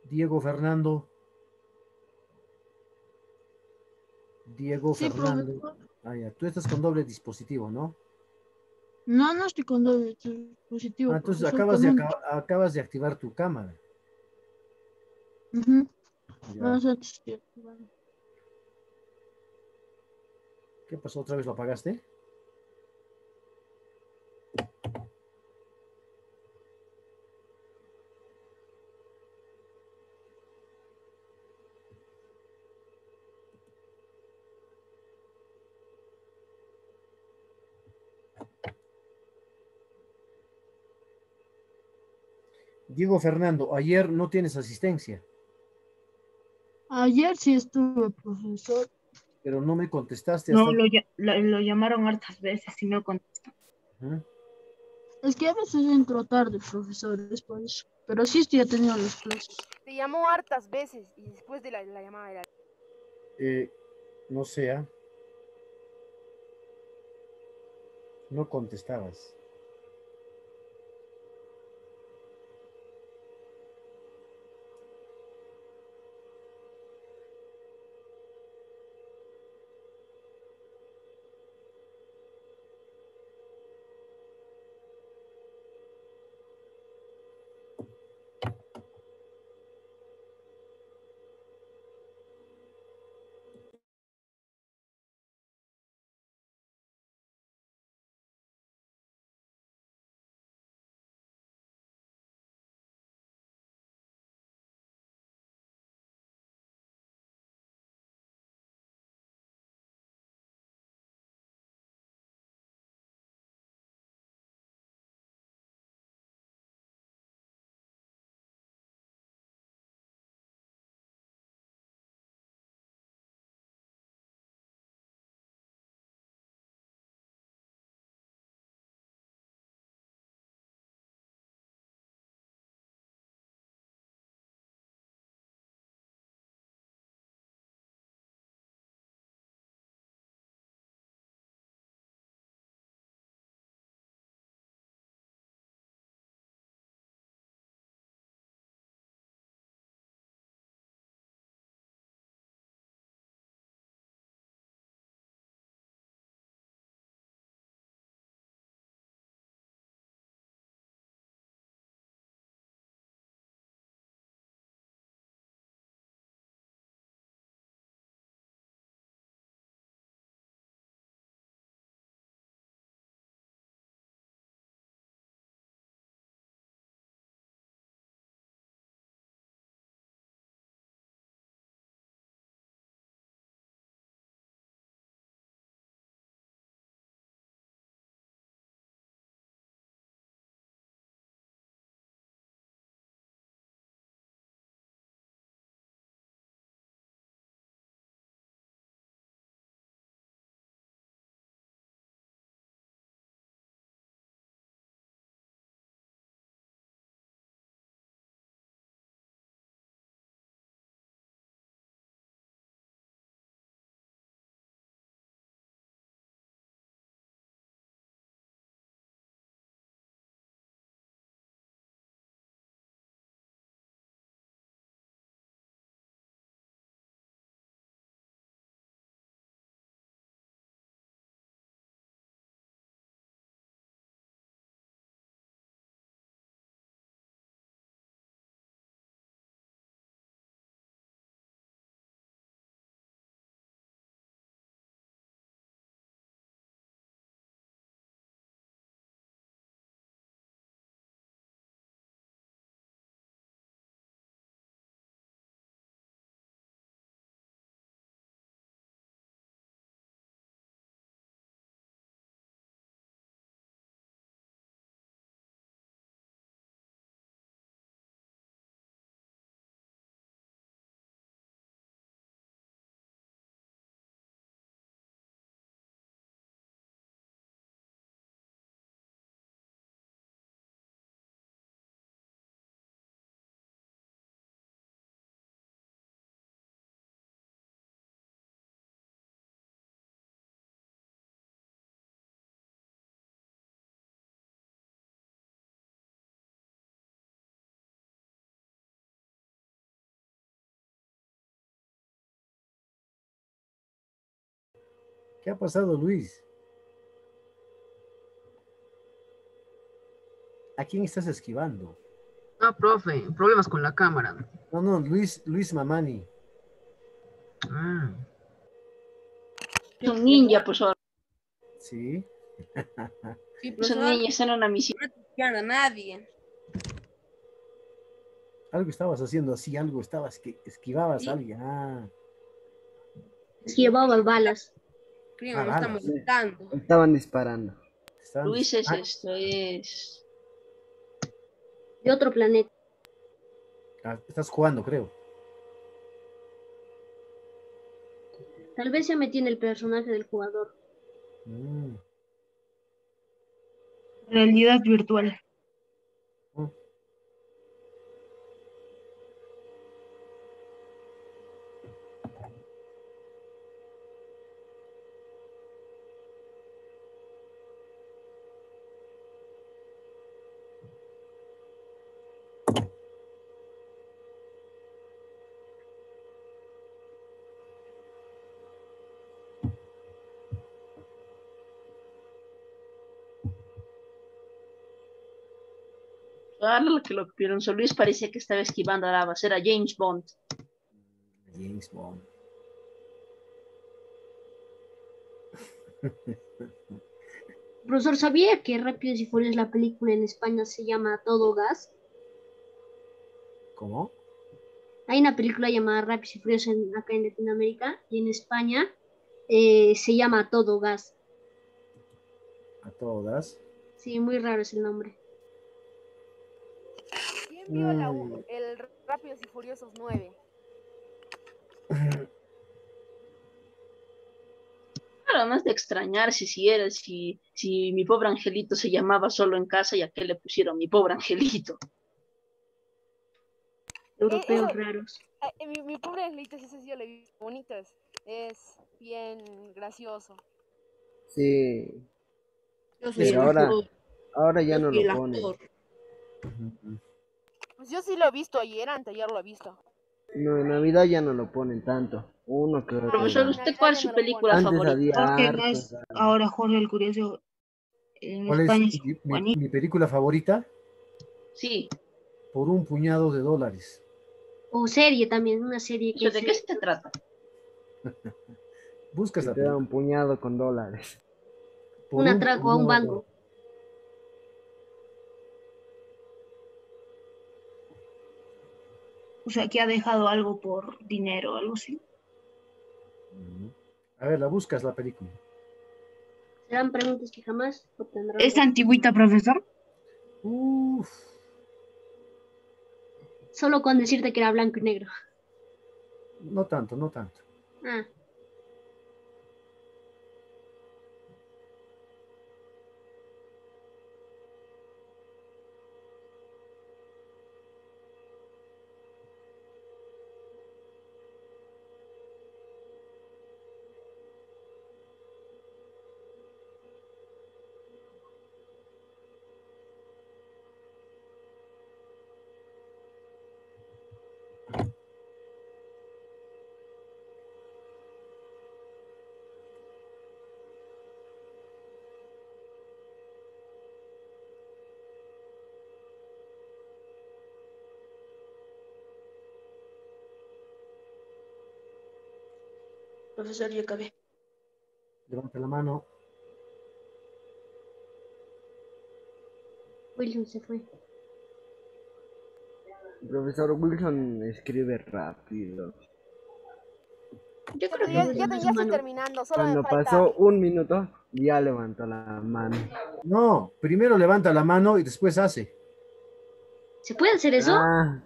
Diego Fernando. Diego Sí, Fernando. profesor. Ah, ya. Tú estás con doble dispositivo, ¿no? No, no estoy con doble dispositivo, Ah, entonces profesor, acabas con de, un. acaba- acabas de activar tu cámara. Ujú. Ya. Más antes estoy activando. ¿Qué pasó? ¿Otra vez lo apagaste? Diego Fernando, ayer no tienes asistencia, Ayer sí estuve, profesor. pero no me contestaste No, hasta... lo, lla- la- lo llamaron hartas veces y no contestó. Ujú. Es que a veces entro tarde, profesor, es por eso. Pero sí estoy atendiendo las clases. Te llamó hartas veces y después de la, la llamada era... Eh, no sé, ¿ah? No contestabas. ¿Qué ha pasado, Luis? ¿A quién estás esquivando? No, profe, problemas con la cámara. No, no, Luis, Luis Mamani. Ah. Es un ninja, profesor. Sí. Sí, Es un profesor. ninja, está en una misión. No te a nadie. Algo estabas haciendo así, algo estabas que esquivabas Sí. a alguien. Ah, Llevaba balas. Primo, Ah, me balas. estamos gritando. Estaban disparando. estaban Luis es ah, esto, es... De otro planeta. ah, estás jugando, creo. Tal vez se metí en el personaje del jugador. Mm. Realidad virtual. Ahora lo que lo pienso, Luis parecía que estaba esquivando a Lavas, era James Bond. James Bond. Profesor, ¿sabía que Rápidos y Furiosos la película en España se llama Todo Gas? ¿Cómo? Hay una película llamada Rápidos y Furiosos en- acá en Latinoamérica y en España eh, se llama Todo Gas. A todas. Sí, muy raro es el nombre. ¿Quién vio la u- Mm. el Rápidos y Furiosos nueve? Claro, no es de extrañarse si era, si, si mi pobre angelito se llamaba Solo en Casa y a qué le pusieron mi pobre angelito. Europeos eso- raros. Eh, eh, mi, mi pobre angelito, ese sí yo le vi bonitas. Es bien gracioso. Sí. Yo soy Pero el ahora, actor. ahora ya Yo no soy el lo ponen. actor. Pues yo sí lo he visto ayer, anteayer lo he visto. No, en Navidad ya no lo ponen tanto. Uno que otro. Profesor, ¿usted cuál es su película Antes favorita? había Porque no hartos. es ahora Jorge el Curioso en ¿Cuál España. es mi, mi- mi película favorita? Sí. Por un puñado de dólares. O serie también, una serie que ¿De qué se trata? Busca Que esa te da película. un puñado con dólares. Por un un atraco a un puñado de banco. O sea, que ha dejado algo por dinero, algo así. A ver, la buscas la película. Serán preguntas que jamás obtendrán. ¿Es antigüita, profesor? Uf. Solo con decirte que era blanco y negro. No tanto, no tanto. Ah, Profesor, yo acabé. Levanta la mano. Wilson se fue. El profesor Wilson escribe rápido. Yo creo que ya, ya, ya estoy terminando, solo Cuando me falta... pasó un minuto, ya levantó la mano. No, primero levanta la mano y después hace. ¿Se puede hacer eso? Ah,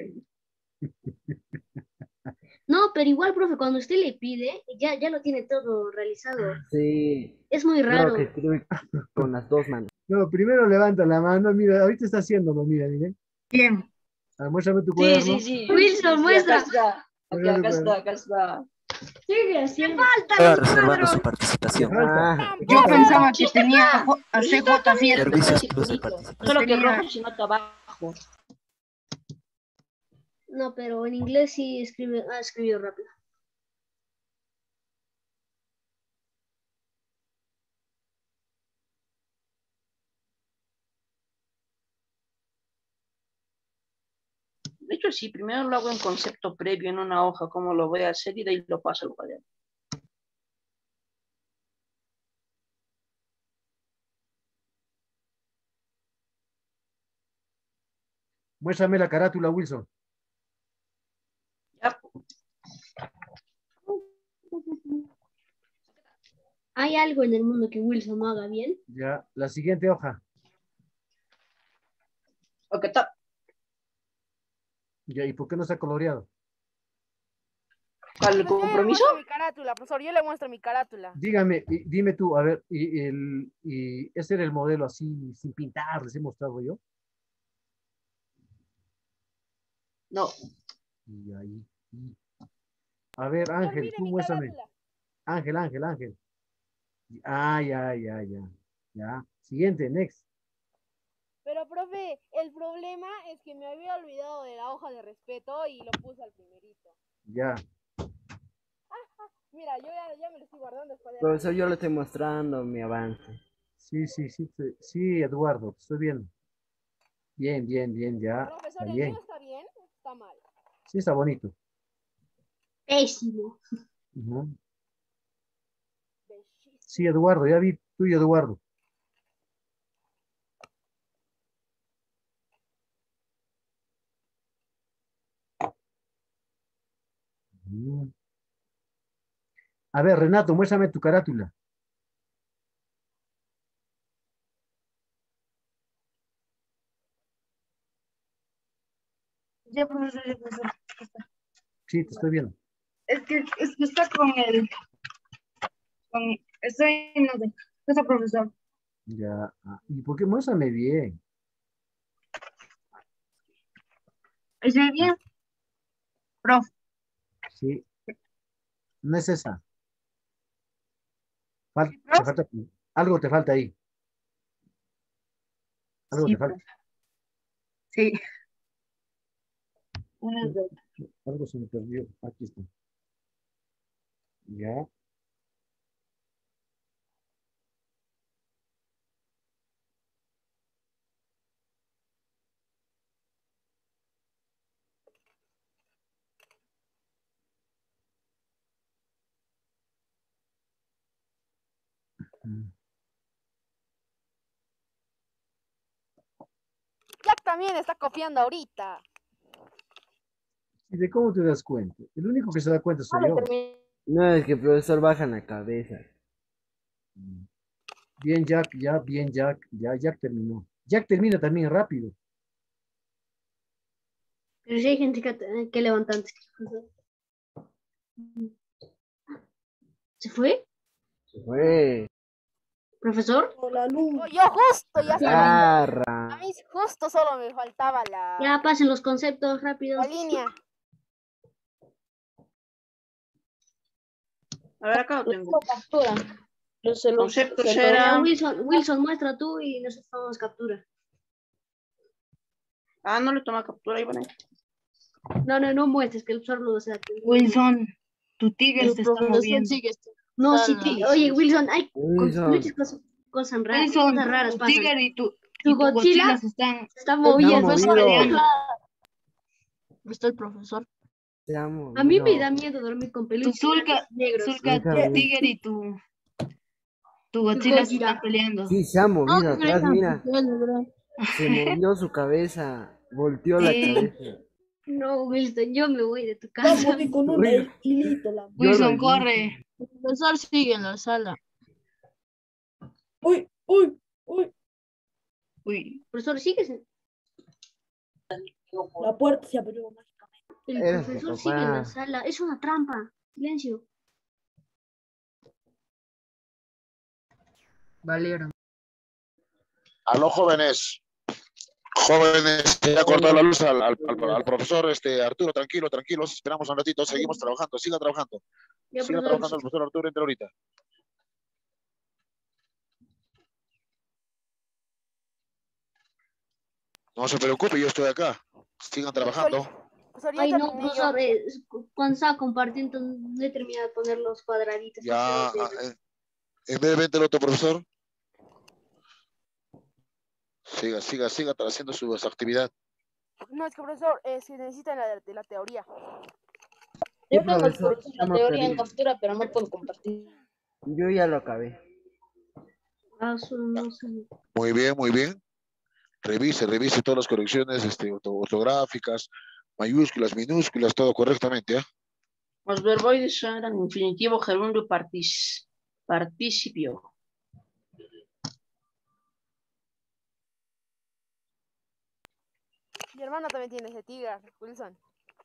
No, pero igual, profe, cuando usted le pide, ya, ya lo tiene todo realizado. sí. Es muy Creo raro. que escribe con las dos manos. No, primero levanta la mano. Mira, ahorita está haciéndolo, mira, miren. Bien. Ah, muéstrame tu Sí, cuaderno. sí, sí. Wilson, Sí, sí, muestra. Acá está. Acá, Muestra tu acá está, cuaderno. acá está. Sigue haciendo. Estaba reservando su participación. Ah, Yo pensaba que tenía jo- a C J siete. Servicios plus de participación. Solo que Tenía- rojo se nota abajo. No, pero en inglés sí escribe, ha escribido rápido. escrito sí, primero lo hago en concepto previo, en una hoja, como lo voy a hacer y de ahí lo paso al cuaderno. Muéstrame la carátula, Wilson. Ya. ¿Hay algo en el mundo que Wilson no haga bien? Ya, la siguiente hoja. Ok, está. Ya, ¿y por qué no está coloreado? ¿Al Pues yo le compromiso? muestro mi carátula, profesor, yo le muestro mi carátula. Dígame, y- dime tú, a ver, y, el, y ese era el modelo así, sin pintar, les he mostrado yo. No. Y ahí. y- A ver, Ángel, mire tú mi muéstrame. carátula. Ángel, Ángel, Ángel. Ah, ya, ya, ya. Ya. Siguiente, next. Pero, profe, el problema es que me había olvidado de la hoja de respeto y lo puse al primerito. Ya. Mira, yo ya, ya me lo estoy guardando. Para Profesor, yo le estoy mostrando mi avance. Sí, sí, sí, te- sí, Eduardo, te estoy viendo. Bien, bien, bien, ya. Profesor, Está ¿el bien. mío está bien o está mal? Sí, está bonito. Pésimo. Ujú. Sí, Eduardo, ya vi tuyo, Eduardo. Ujú. A ver, Renato, muéstrame tu carátula. Ya, profesor, ya, profesor. Sí, te estoy viendo. Es que, es que está con el... Con, estoy, no sé, está profesor. Ya. Ah, ¿y por qué? Muéstrame bien. ¿Estoy bien? Prof. Sí. No es esa. Fal- te falta, algo te falta ahí. Algo Sí, te falta. Sí. Una de Algo se me perdió. Aquí está. Ya. Mm. Jack también está copiando ahorita. ¿Y de cómo te das cuenta? El único que se da cuenta soy yo. No, es que el profesor baja en la cabeza. Bien, Jack, ya, bien, Jack. Ya, Jack terminó. Jack termina también rápido. Pero sí hay gente que, que levanta antes que el profesor. ¿Se fue? Se fue. ¿Profesor? Oh, yo justo, ya se me- Agarra. A mí justo solo me faltaba la, Ya pasen los conceptos rápido. la línea. A ver, acá lo tengo. Captura. Los conceptos Ya, eran... Wilson, Wilson, muestra tú y nosotros tomamos captura. Ah, no le toma captura ahí, bueno. No, no, no muestres, que el profesor no se da cuenta. Wilson, tu tigre El se está profesor moviendo. sigue No, sí, ti- oye, Wilson, hay Wilson. muchas cosas, cosas raras, Wilson, cosas raras tu pasan. tigre y tu, Tu y tu Godzilla Godzilla se están... se está moviendo. Se ha movido. Está el profesor. Se ha A mí movido. me da miedo dormir con Tu peluches Zulka, negros. Zulka, Nunca tu vi. tigre y tu, tu Godzilla se Godzilla. están peleando. Sí, se ha movido No, atrás, mira. bro. Se movió su cabeza. Volteó la Sí. cabeza. No, Wilson, yo me voy de tu casa. con un Oiga. hilito la Yo lo Wilson, vi. corre. El profesor sigue en la sala. Uy, uy, uy. Uy, Profesor, sigue. La puerta se abrió mágicamente. El Eres profesor tu sigue en la papá. sala. Es una trampa. Silencio. Valieron. Aló, jóvenes. Jóvenes, ya cortó la luz al, al, al, al profesor este, Arturo. Tranquilo, tranquilos. Esperamos un ratito. Seguimos trabajando. Siga trabajando. Ya, Siga profesor. trabajando el profesor Arturo. Entre ahorita. No se preocupe, yo estoy acá. Sigan trabajando. Profesor, ya Ay, no, terminé yo. profesor, eh, cuando estaba compartiendo no he terminado de poner los cuadraditos. Ya, Entonces, ah, eh, en vez de vente el otro profesor. Siga, siga, siga haciendo su actividad. No, es que profesor, eh, se necesita la, de la teoría. Yo tengo profesor, la estamos teoría en perdidos. captura, pero no puedo compartir. Yo ya lo acabé. Ah, solo no sé. Muy bien, muy bien. Revise, revise todas las correcciones este, orto- ortográficas, mayúsculas, minúsculas, todo correctamente, ¿ah? Los verboides eran infinitivo, gerundio, partic- participio. Mi hermano también tiene ese tigre, Wilson.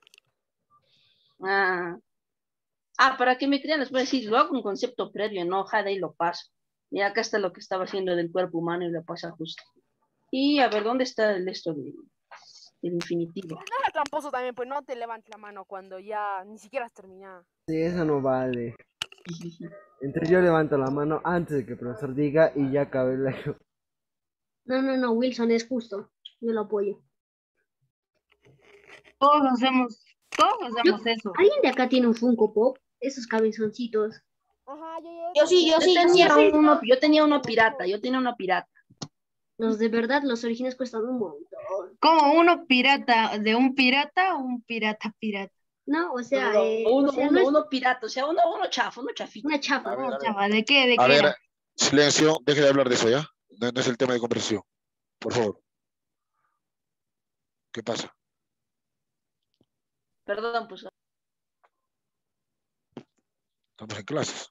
Ah, ah, para que me crean, les voy a decir, lo hago un concepto previo, no, jada y lo paso. Y acá está lo que estaba haciendo del cuerpo humano y lo pasa justo. Y a ver, ¿dónde está el esto de- del infinitivo? No seas tramposo también, pues no te levantes la mano cuando ya ni siquiera has terminado. Sí, eso no vale. Entonces yo levanto la mano antes de que el profesor diga y ya acabé la... No, no, no, Wilson es justo. Yo lo apoyo. Todos hacemos, todos hacemos eso. ¿Alguien de acá tiene un Funko Pop? Esos cabezoncitos. Ajá, yo, Yo sí, yo Yo sí. tenía yo sí. uno, yo tenía uno pirata, yo tenía uno pirata. Los de verdad, los originales cuestan un montón. Como uno pirata, de un pirata o un pirata pirata. No, o sea, No, eh, uno, o sea, uno, no es uno pirata, o sea, uno, uno chafo, uno chafito. una chafa. A ver, a ver. Chava, ¿de qué? ¿De A qué ver, era? silencio, deje de hablar de eso, ¿ya? No, no es el tema de conversación. Por favor. ¿Qué pasa? Perdón, pues. Estamos en clases.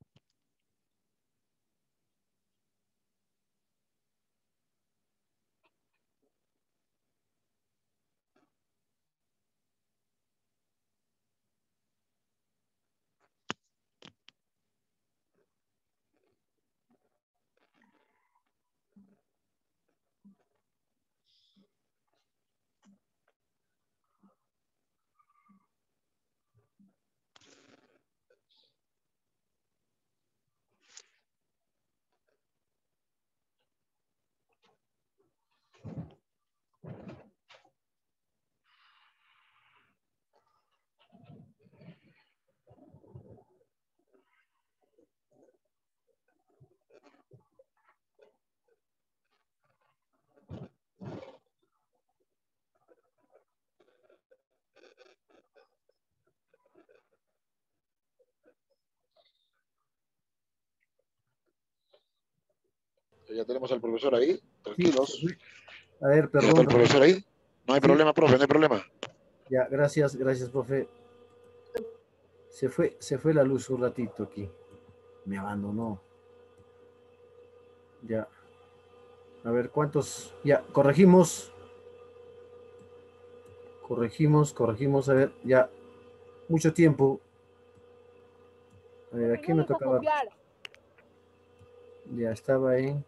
Ya tenemos al profesor ahí, tranquilos. Sí, a ver, ¿Ya está perdón. el profesor ahí? No hay Sí. problema, profe, no hay problema. Ya, gracias, gracias, profe. Se fue, se fue la luz un ratito aquí. Me abandonó. Ya. A ver, ¿cuántos? Ya, corregimos. Corregimos, corregimos. A ver, ya. Mucho tiempo. A ver, aquí me tocaba. Copiar. Ya estaba en.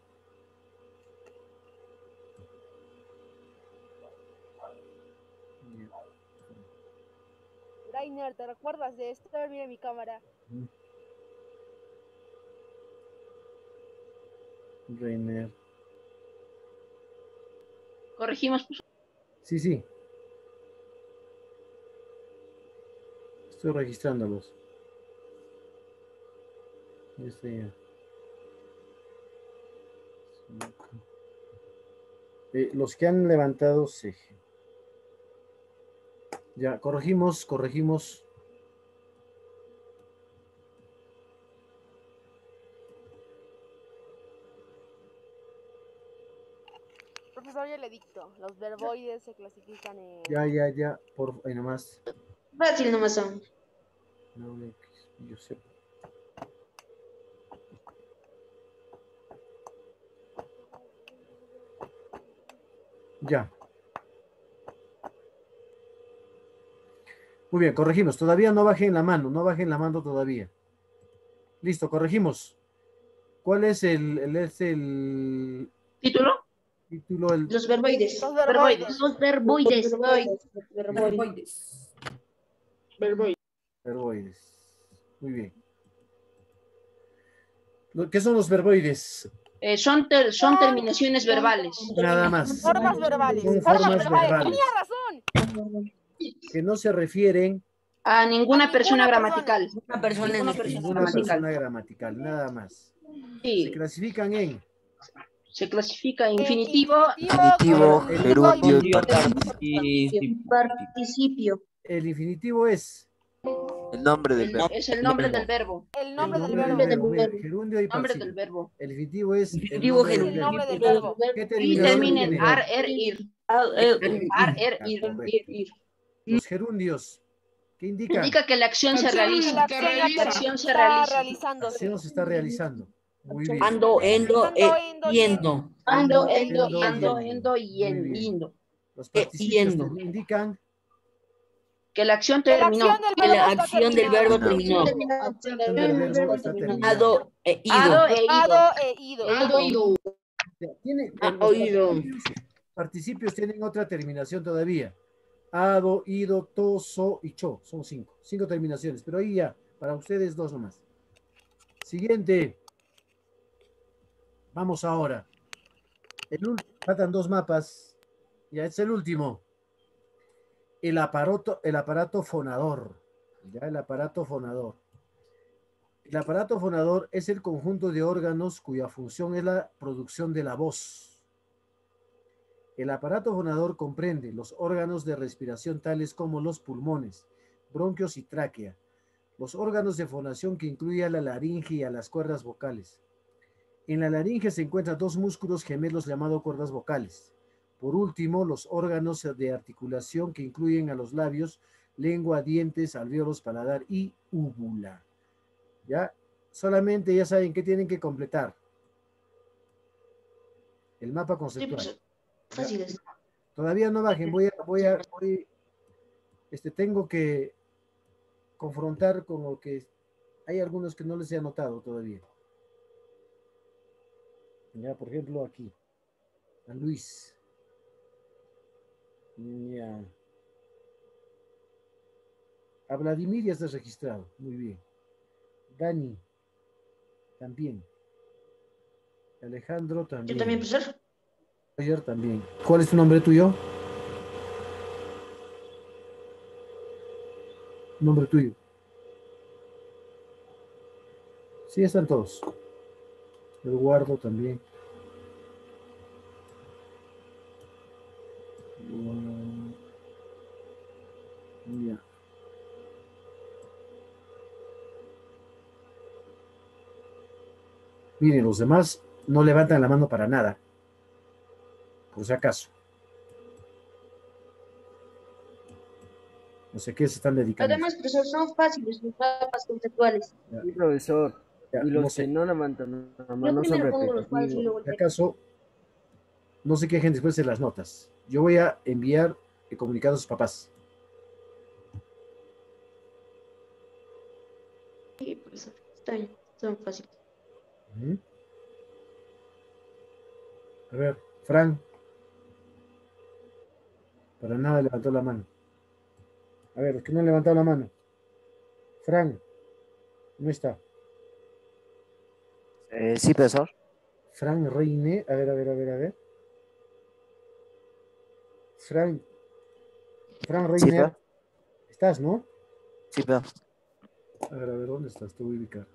Rainer, ¿te recuerdas de esto? A ver, mira mi cámara. Reiner. Corregimos, pues. Sí, sí. Estoy registrándolos. Ya está ya. Eh, los que han levantado ceje. Ya, corregimos, corregimos. Profesor, ya le dicto. Los verboides se clasifican en... Ya, ya, ya. Por ahí nomás. Fácil nomás son. No, no, yo sé. Ya. Muy bien, corregimos. Todavía no bajen la mano, no bajen la mano todavía. Listo, corregimos. ¿Cuál es el, el, es el ¿Título? título? El... Los verboides. Los verboides. Los verboides. Los verboides. Verboides. Verboides. Muy bien. Lo- ¿Qué son los verboides? Eh, son, ter- son terminaciones verbales. Nada más. Formas verbales. Son Formas formas verbales. verbales. Tenía razón. Que no se refieren A ninguna persona gramatical. Una persona en Ninguna específico. a una gramatical. persona gramatical, nada más. Se Sí. clasifican en Se clasifica infinitivo, Infinitivo, gerundio y Participio. El infinitivo es el nombre del verbo. es el nombre del verbo. El nombre del nombre verbo. del verbo. Gerundio y Nombre participio. del verbo. El infinitivo es Infinitivo, el gerundio. nombre El del nombre verbo. del verbo. ¿Qué Y terminación termina en tiene? ar, er, ir. Ar, er, ir. Correcto. Los gerundios, ¿qué indican? Indica que la acción se Acción realiza. que La realiza. acción se está realiza. La realizándose. acción se está realizando. Muy bien. Ando, endo, Ando, e, endo, yendo. Ando, Endo, endo, ando, yendo. endo y Muy en- bien. indo. Los Eh, participios yendo. te indican Que la acción Que la terminó. acción del Que verbo la está acción del verbo terminada. terminó. la acción del verbo está terminada. Ado, e, ido. Ado e ido. Ado e ido. Ado, ido. Tiene, Ha los oído. participios, participios tienen otra terminación todavía. Ado, ido, to, so y cho. Son cinco. Cinco terminaciones. Pero ahí ya, para ustedes dos nomás. Siguiente. Vamos ahora. El ul- faltan dos mapas. Ya es el último. El aparato, el aparato fonador. Ya el aparato fonador. El aparato fonador es el conjunto de órganos cuya función es la producción de la voz. El aparato fonador comprende los órganos de respiración tales como los pulmones, bronquios y tráquea, los órganos de fonación que incluyen a la laringe y a las cuerdas vocales. En la laringe se encuentran dos músculos gemelos llamados cuerdas vocales. Por último, los órganos de articulación que incluyen a los labios, lengua, dientes, alvéolos, paladar y úvula. ¿Ya? Solamente ya saben qué tienen que completar. El mapa conceptual. Sí, pues, fáciles. Todavía no bajen, voy a, voy a, voy, este, tengo que confrontar con lo que hay algunos que no les he anotado todavía. Ya, por ejemplo, aquí, a Luis. Ya. A Vladimir ya está registrado, muy bien. Dani, también. Alejandro también. Yo también, profesor. Ayer también. ¿Cuál es tu nombre tuyo? Nombre tuyo. Sí, están todos. Eduardo también. Mm, ya. Miren, los demás no levantan la mano para nada. Por si acaso. No sé qué se están dedicando. Además, profesor, son fáciles los mapas conceptuales. Sí, profesor. Ya, Y los no sé. que no levantan la Yo mano son primero pongo los cuadros y repetitivos. luego Si acaso, no se quejen después de las notas. Yo voy a enviar el comunicado a sus papás. Sí, profesor. Está bien, son fáciles. Ujú. A ver, Fran. Para nada levantó la mano. A ver, los que no han levantado la mano. Fran. No está. Eh, sí, profesor. Fran Reine. A ver, a ver, a ver, a ver. Fran. Fran Sí, Reiner. profe. ¿Estás, no? Sí, profe. A ver, a ver, ¿dónde estás? Te voy a ubicar.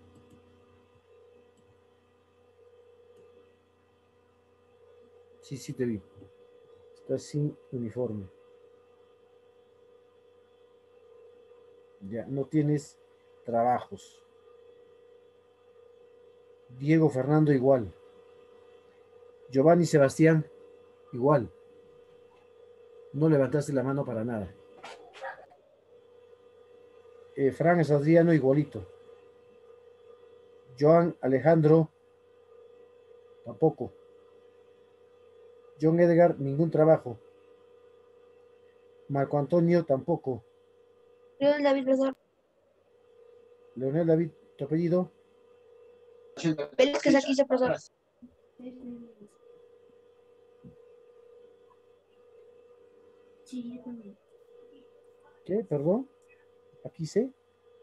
Sí, sí te vi. Estás sin uniforme. Ya, no tienes trabajos. Diego Fernando igual. Giovanni Sebastián igual. No levantaste la mano para nada. Eh, Fran Adriano igualito. Joan Alejandro tampoco. John Edgar ningún trabajo. Marco Antonio tampoco. Leonel David, profesor. Leonel David, ¿tu apellido? Velázquez aquí, profesor. ¿Qué? Perdón. Aquí sé.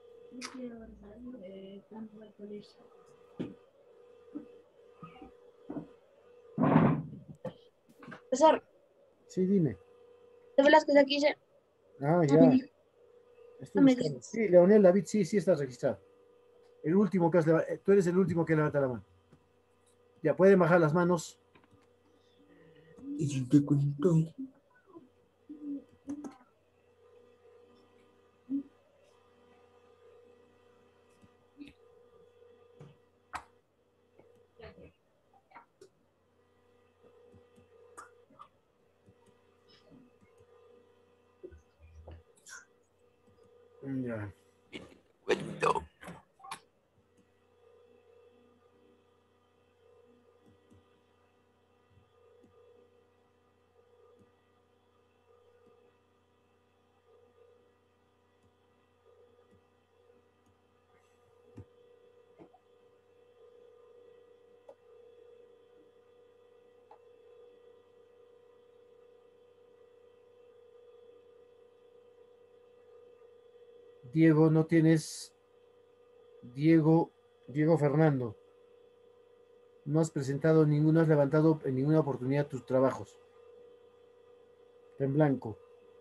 Profesor, Sí, dime. de Velázquez aquí se... Ah, No ya. me dijo. Estoy No me buscando. Sí, Leonel David, sí, sí está registrado. El último que has leva- eh, tú eres el último que levanta la mano. Ya pueden bajar las manos. Y si te cuento. Ya. Cuento. Diego, no tienes. Diego, Diego Fernando. No has presentado ninguno, no has levantado en ninguna oportunidad tus trabajos. Está en blanco.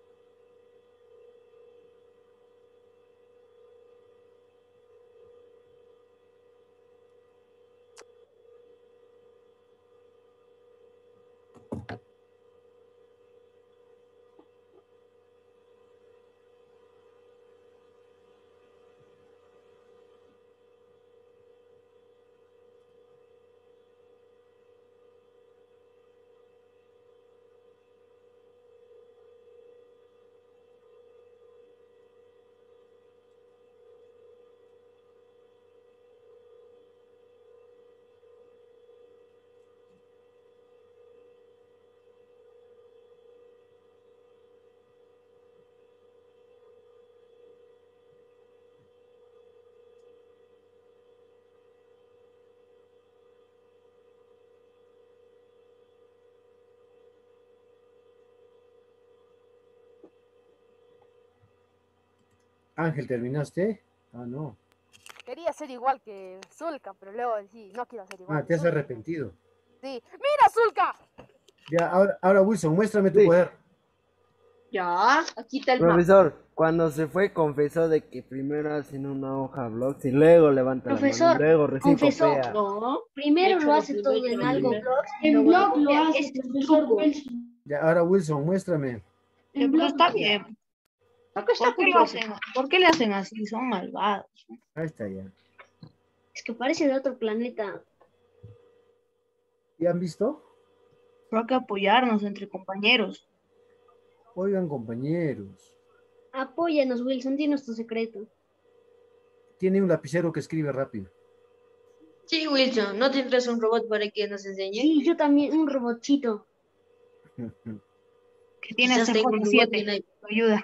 Ángel, ¿terminaste? Ah, no. Quería ser igual que Zulka, pero luego sí, no quiero ser igual Ah, que te has Zulka. arrepentido. Sí. ¡Mira, Zulka! Ya, ahora, ahora Wilson, muéstrame tu Sí. poder. Ya, aquí está el mapa. Profesor, cuando se fue confesó de que primero hacen una hoja blogs y luego levanta la mano, Profesor, luego recién confesó. copia. No. Primero Hecho lo lo hace primero, todo en lo algo primero. blogs y En luego lo blog lo copia. hace, Ese es el profesor truco. Wilson. Ya, ahora Wilson, muéstrame. En blog está bien. Acá está, ¿Por qué, lo profe. hacen, ¿Por qué le hacen así? Son malvados. Ahí está ya. Es que parece de otro planeta. ¿Ya han visto? Pero hay que apoyarnos entre compañeros. Oigan, compañeros. Apóyanos, Wilson, dinos tu secreto. Tiene un lapicero que escribe rápido. Sí, Wilson, ¿no tendrás un robot para que nos enseñe? Sí, yo también, un robotcito. Que tiene Quizás tengo un C J robot siete. bien ahí. Lo ayuda.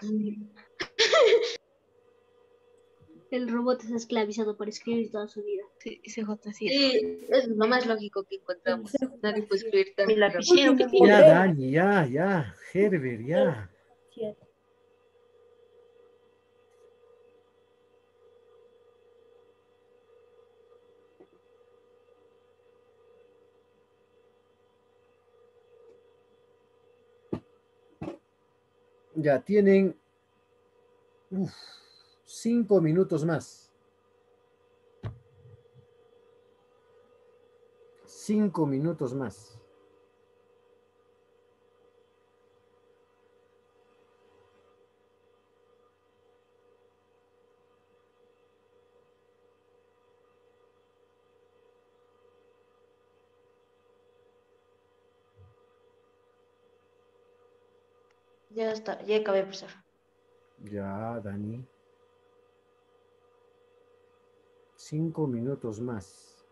El robot es esclavizado por escribir toda su vida. Sí, C J siete. Sí, es lo más lógico que encontramos. Nadie puede escribir tan El rápido. lapicero que Ya, tiene. Dani, ya, ya. Herbert, ya. Ya tienen uf, cinco minutos más. Cinco minutos más. Ya está, ya acabé, profesor. Ya, Dani. Cinco minutos más.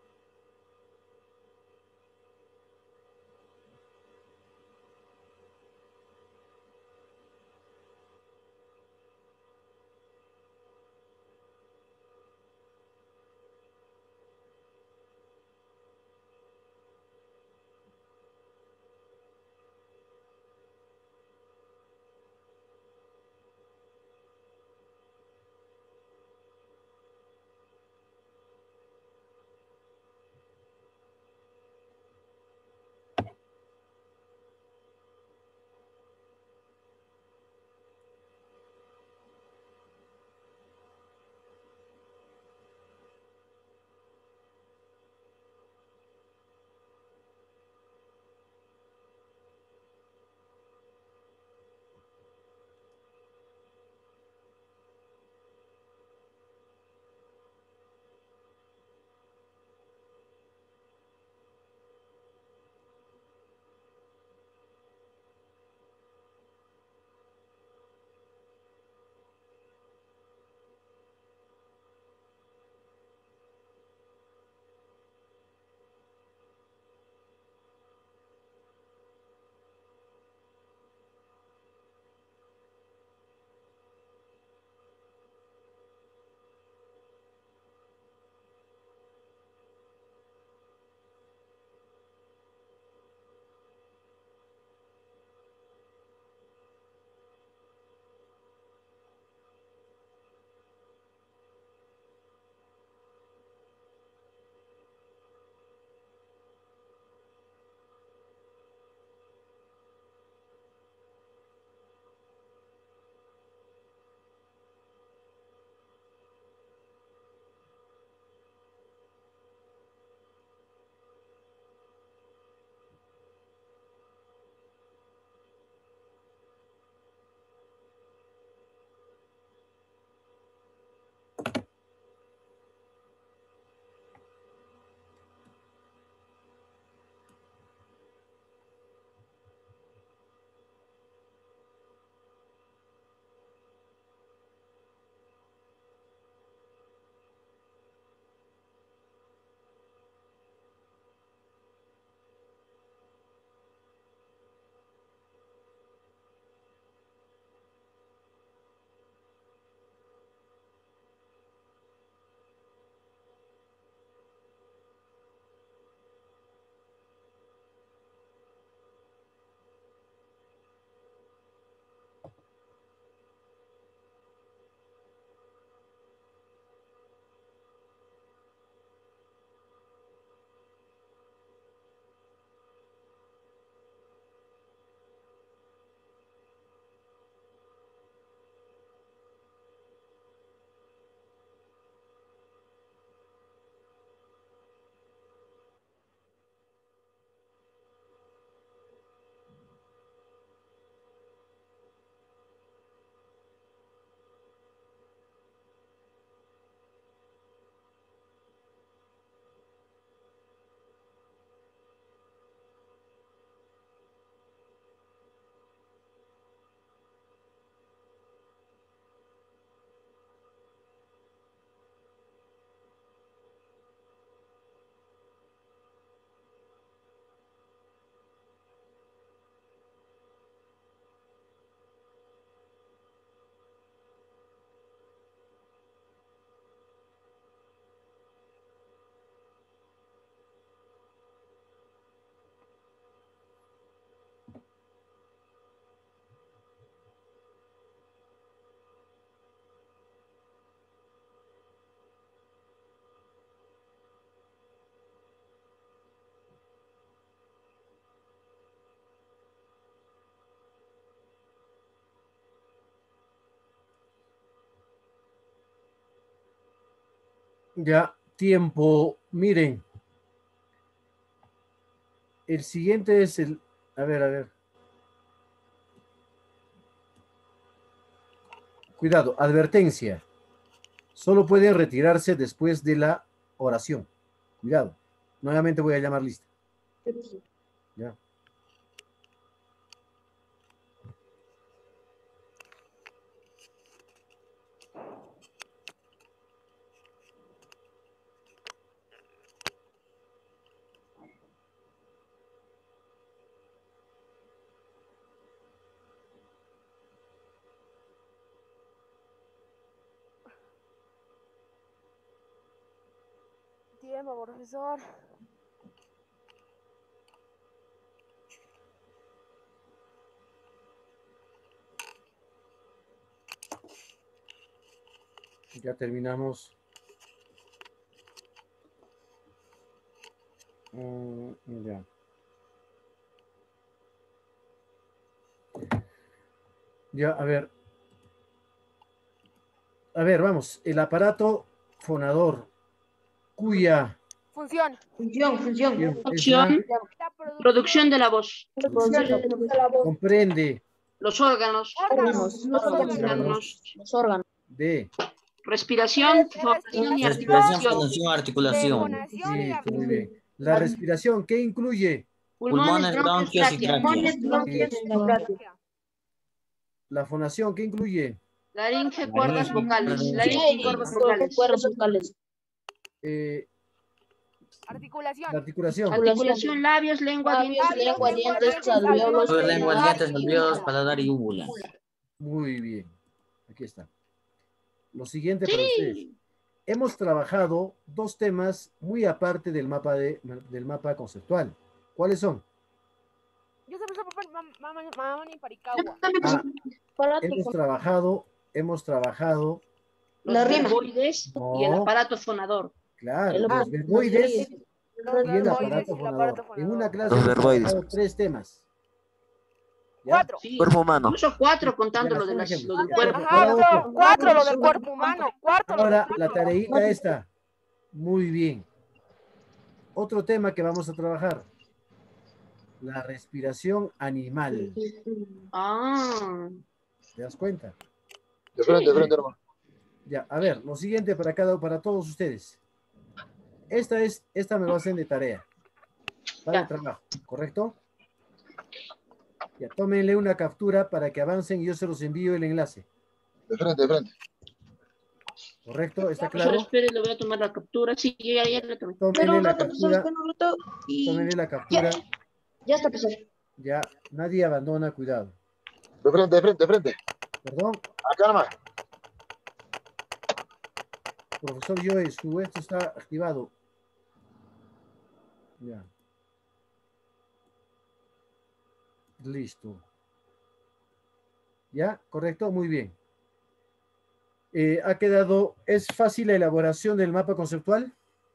Ya, tiempo. Miren. El siguiente es el... A ver, a ver. Cuidado, advertencia. Solo pueden retirarse después de la oración. Cuidado. Nuevamente voy a llamar lista. Ya. Tiempo, profesor. Ya terminamos. Mm, ya. Ya, a ver. A ver, vamos. El aparato fonador, cuya Función. Función, función. es Opción. la- Producción de la voz. comprende Los órganos. Órganos. Los órganos. Los órganos. de... Respiración, fonación y Respiración, articulación. fonación, articulación. Listo, muy bien. La respiración, ¿qué incluye? Pulmones, bronquios y tráqueos. La fonación, ¿qué incluye? Laringe, cuerdas vocales. Laringe. Laringe y cuerdas vocales. Cuerdas vocales. Eh, Articulación. la articulación. Articulación, labios, lengua, dientes. Labios, lengua, dientes, alveolos. Todo lengua, dientes, alveolos, paladar y úvula. Muy bien. Aquí está. Lo siguiente para ustedes. Hemos trabajado dos temas muy aparte del mapa, de, del mapa conceptual. ¿Cuáles son? Yo sé papá, mamá, mamá, ni Paricagua. Ah, hemos trabajado, hemos trabajado. Los verboides No. y el aparato fonador. Claro, El- los verboides y el verboides aparato y el fonador. aparato En una clase Los hemos verboides. trabajado tres temas. ¿Ya? Cuatro. Sí. Cuerpo humano. Incluso cuatro contando Ya, lo, de un las- ejemplo. lo del cuerpo. Ajá, Ahora cuatro, otro. cuatro lo del cuerpo humano. Cuatro lo del Ahora, cuerpo. la tareita esta. Muy bien. Otro tema que vamos a trabajar. La respiración animal. Ah. ¿Te das cuenta? De frente, de frente, hermano. Ya, a ver, lo siguiente para cada, para todos ustedes. Esta es, esta me va a hacer de tarea. Para el trabajo, ¿correcto? Ya, tómenle una captura para que avancen y yo se los envío el enlace. De frente, de frente. ¿Correcto? ¿Está Profesor, claro? espere, le voy a tomar la captura. Sí, yo ya, ya la tomé. Tómenle la captura. Tómenle la captura. Ya está, profesor. Ya, nadie abandona, cuidado. De frente, de frente, de frente. Perdón, Acá nomás. profesor Joe, su esto está activado. Ya. Listo. ¿Ya? ¿Correcto? Muy bien. Eh, ha quedado, ¿es fácil la elaboración del mapa conceptual?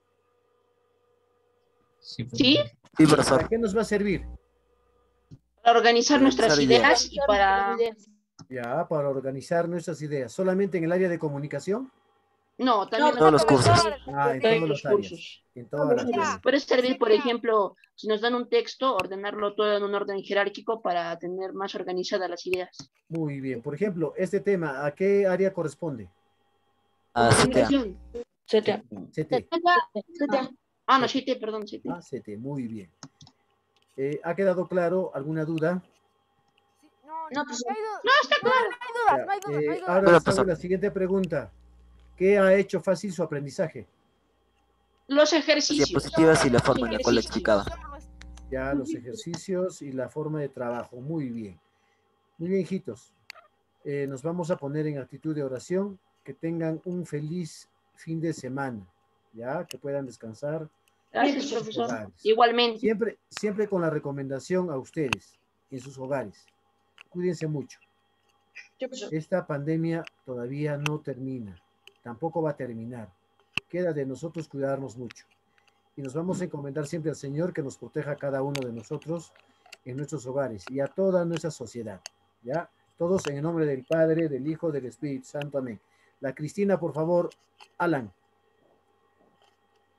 ¿Sí? Sí, profesor. ¿Para qué nos va a servir? Para organizar nuestras Organizar ideas y para... Ya, para organizar nuestras ideas. ¿Solamente en el área de comunicación? No, también Todos los cursos. Ah, en todos todos los los áreas. cursos. En todas las áreas. Puede servir, por ejemplo, si nos dan un texto, ordenarlo todo en un orden jerárquico para tener más organizadas las ideas. Muy bien. Por ejemplo, este tema, ¿a qué área corresponde? Ah, C T A. Comunicación. C T A. C T. Ah, no, siete, perdón, siete. Ah, C T. Muy bien. Eh, ¿ha quedado claro? ¿Alguna duda? No, No, pues, no hay dudas. No, está claro. No hay dudas, no hay dudas, no hay Eh, dudas. ahora Bueno, les hago profesor. la siguiente pregunta. ¿Qué ha hecho fácil su aprendizaje? Los Las ejercicios. diapositivas y la forma en la cual lo Ejercicios. explicaba. Ya los ejercicios y la forma de trabajo. Muy bien. Muy bien, hijitos. Eh, nos vamos a poner en actitud de oración. Que tengan un feliz fin de semana. Ya, que puedan descansar. Gracias, profesor. Hogares. Igualmente. Siempre, siempre con la recomendación a ustedes en sus hogares. Cuídense mucho. Esta pandemia todavía no termina. Tampoco va a terminar. Queda de nosotros cuidarnos mucho. Y nos vamos a encomendar siempre al Señor que nos proteja a cada uno de nosotros en nuestros hogares y a toda nuestra sociedad. ¿Ya? Todos en el nombre del Padre, del Hijo, del Espíritu Santo. Amén. La Cristina, por favor. Alan.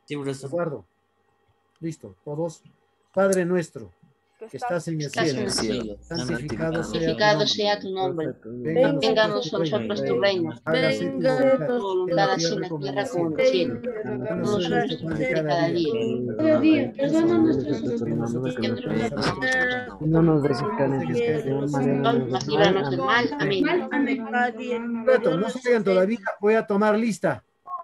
Sí, ¿De profesor. acuerdo? Listo, todos. Padre nuestro, que estás en el estás en cielo, el cielo, santificado santificado sea sea tu nombre. Venga a Venga a nosotros nosotros tu tu reino. reino. Hágase tu Venga voluntad Tu en voluntad la así en tierra la como en tierra el como en cielo. el cielo. Danos Danos hoy hoy nuestro pan de cada cada día. día. Perdona Perdónanos nuestras ofensas, nuestros que nosotros perdonamos a nuestros pecados. y no nos dejes caer No en dejes caer en tentación, tentación, mas líbranos Mas del líbranos del mal. mal. Amén. Un rato, no salgan todavía, voy a tomar lista.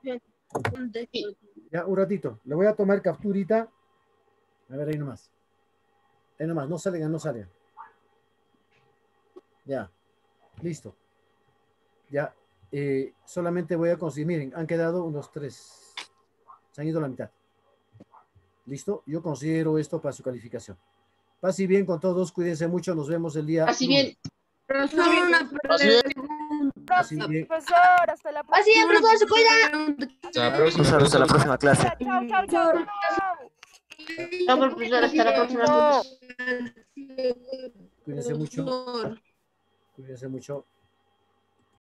Ya, un ratito. Le voy a tomar capturita. A ver, ahí nomás. Ahí nomás, no salgan, no salgan. Ya, listo. Ya, eh, solamente voy a conseguir, miren, han quedado unos tres. Se han ido la mitad. ¿Listo? Yo considero esto para su calificación. Pase bien con todos, cuídense mucho, nos vemos el día. Así bien. Profesor, una pregunta. Así bien. Profesor, hasta la próxima. Así es, profesor, se cuida. Hasta la próxima. Profesor, hasta la próxima clase. Chao, chao, chao. Chao, profesor, hasta la próxima. No. Cuídense mucho. Cuídense mucho.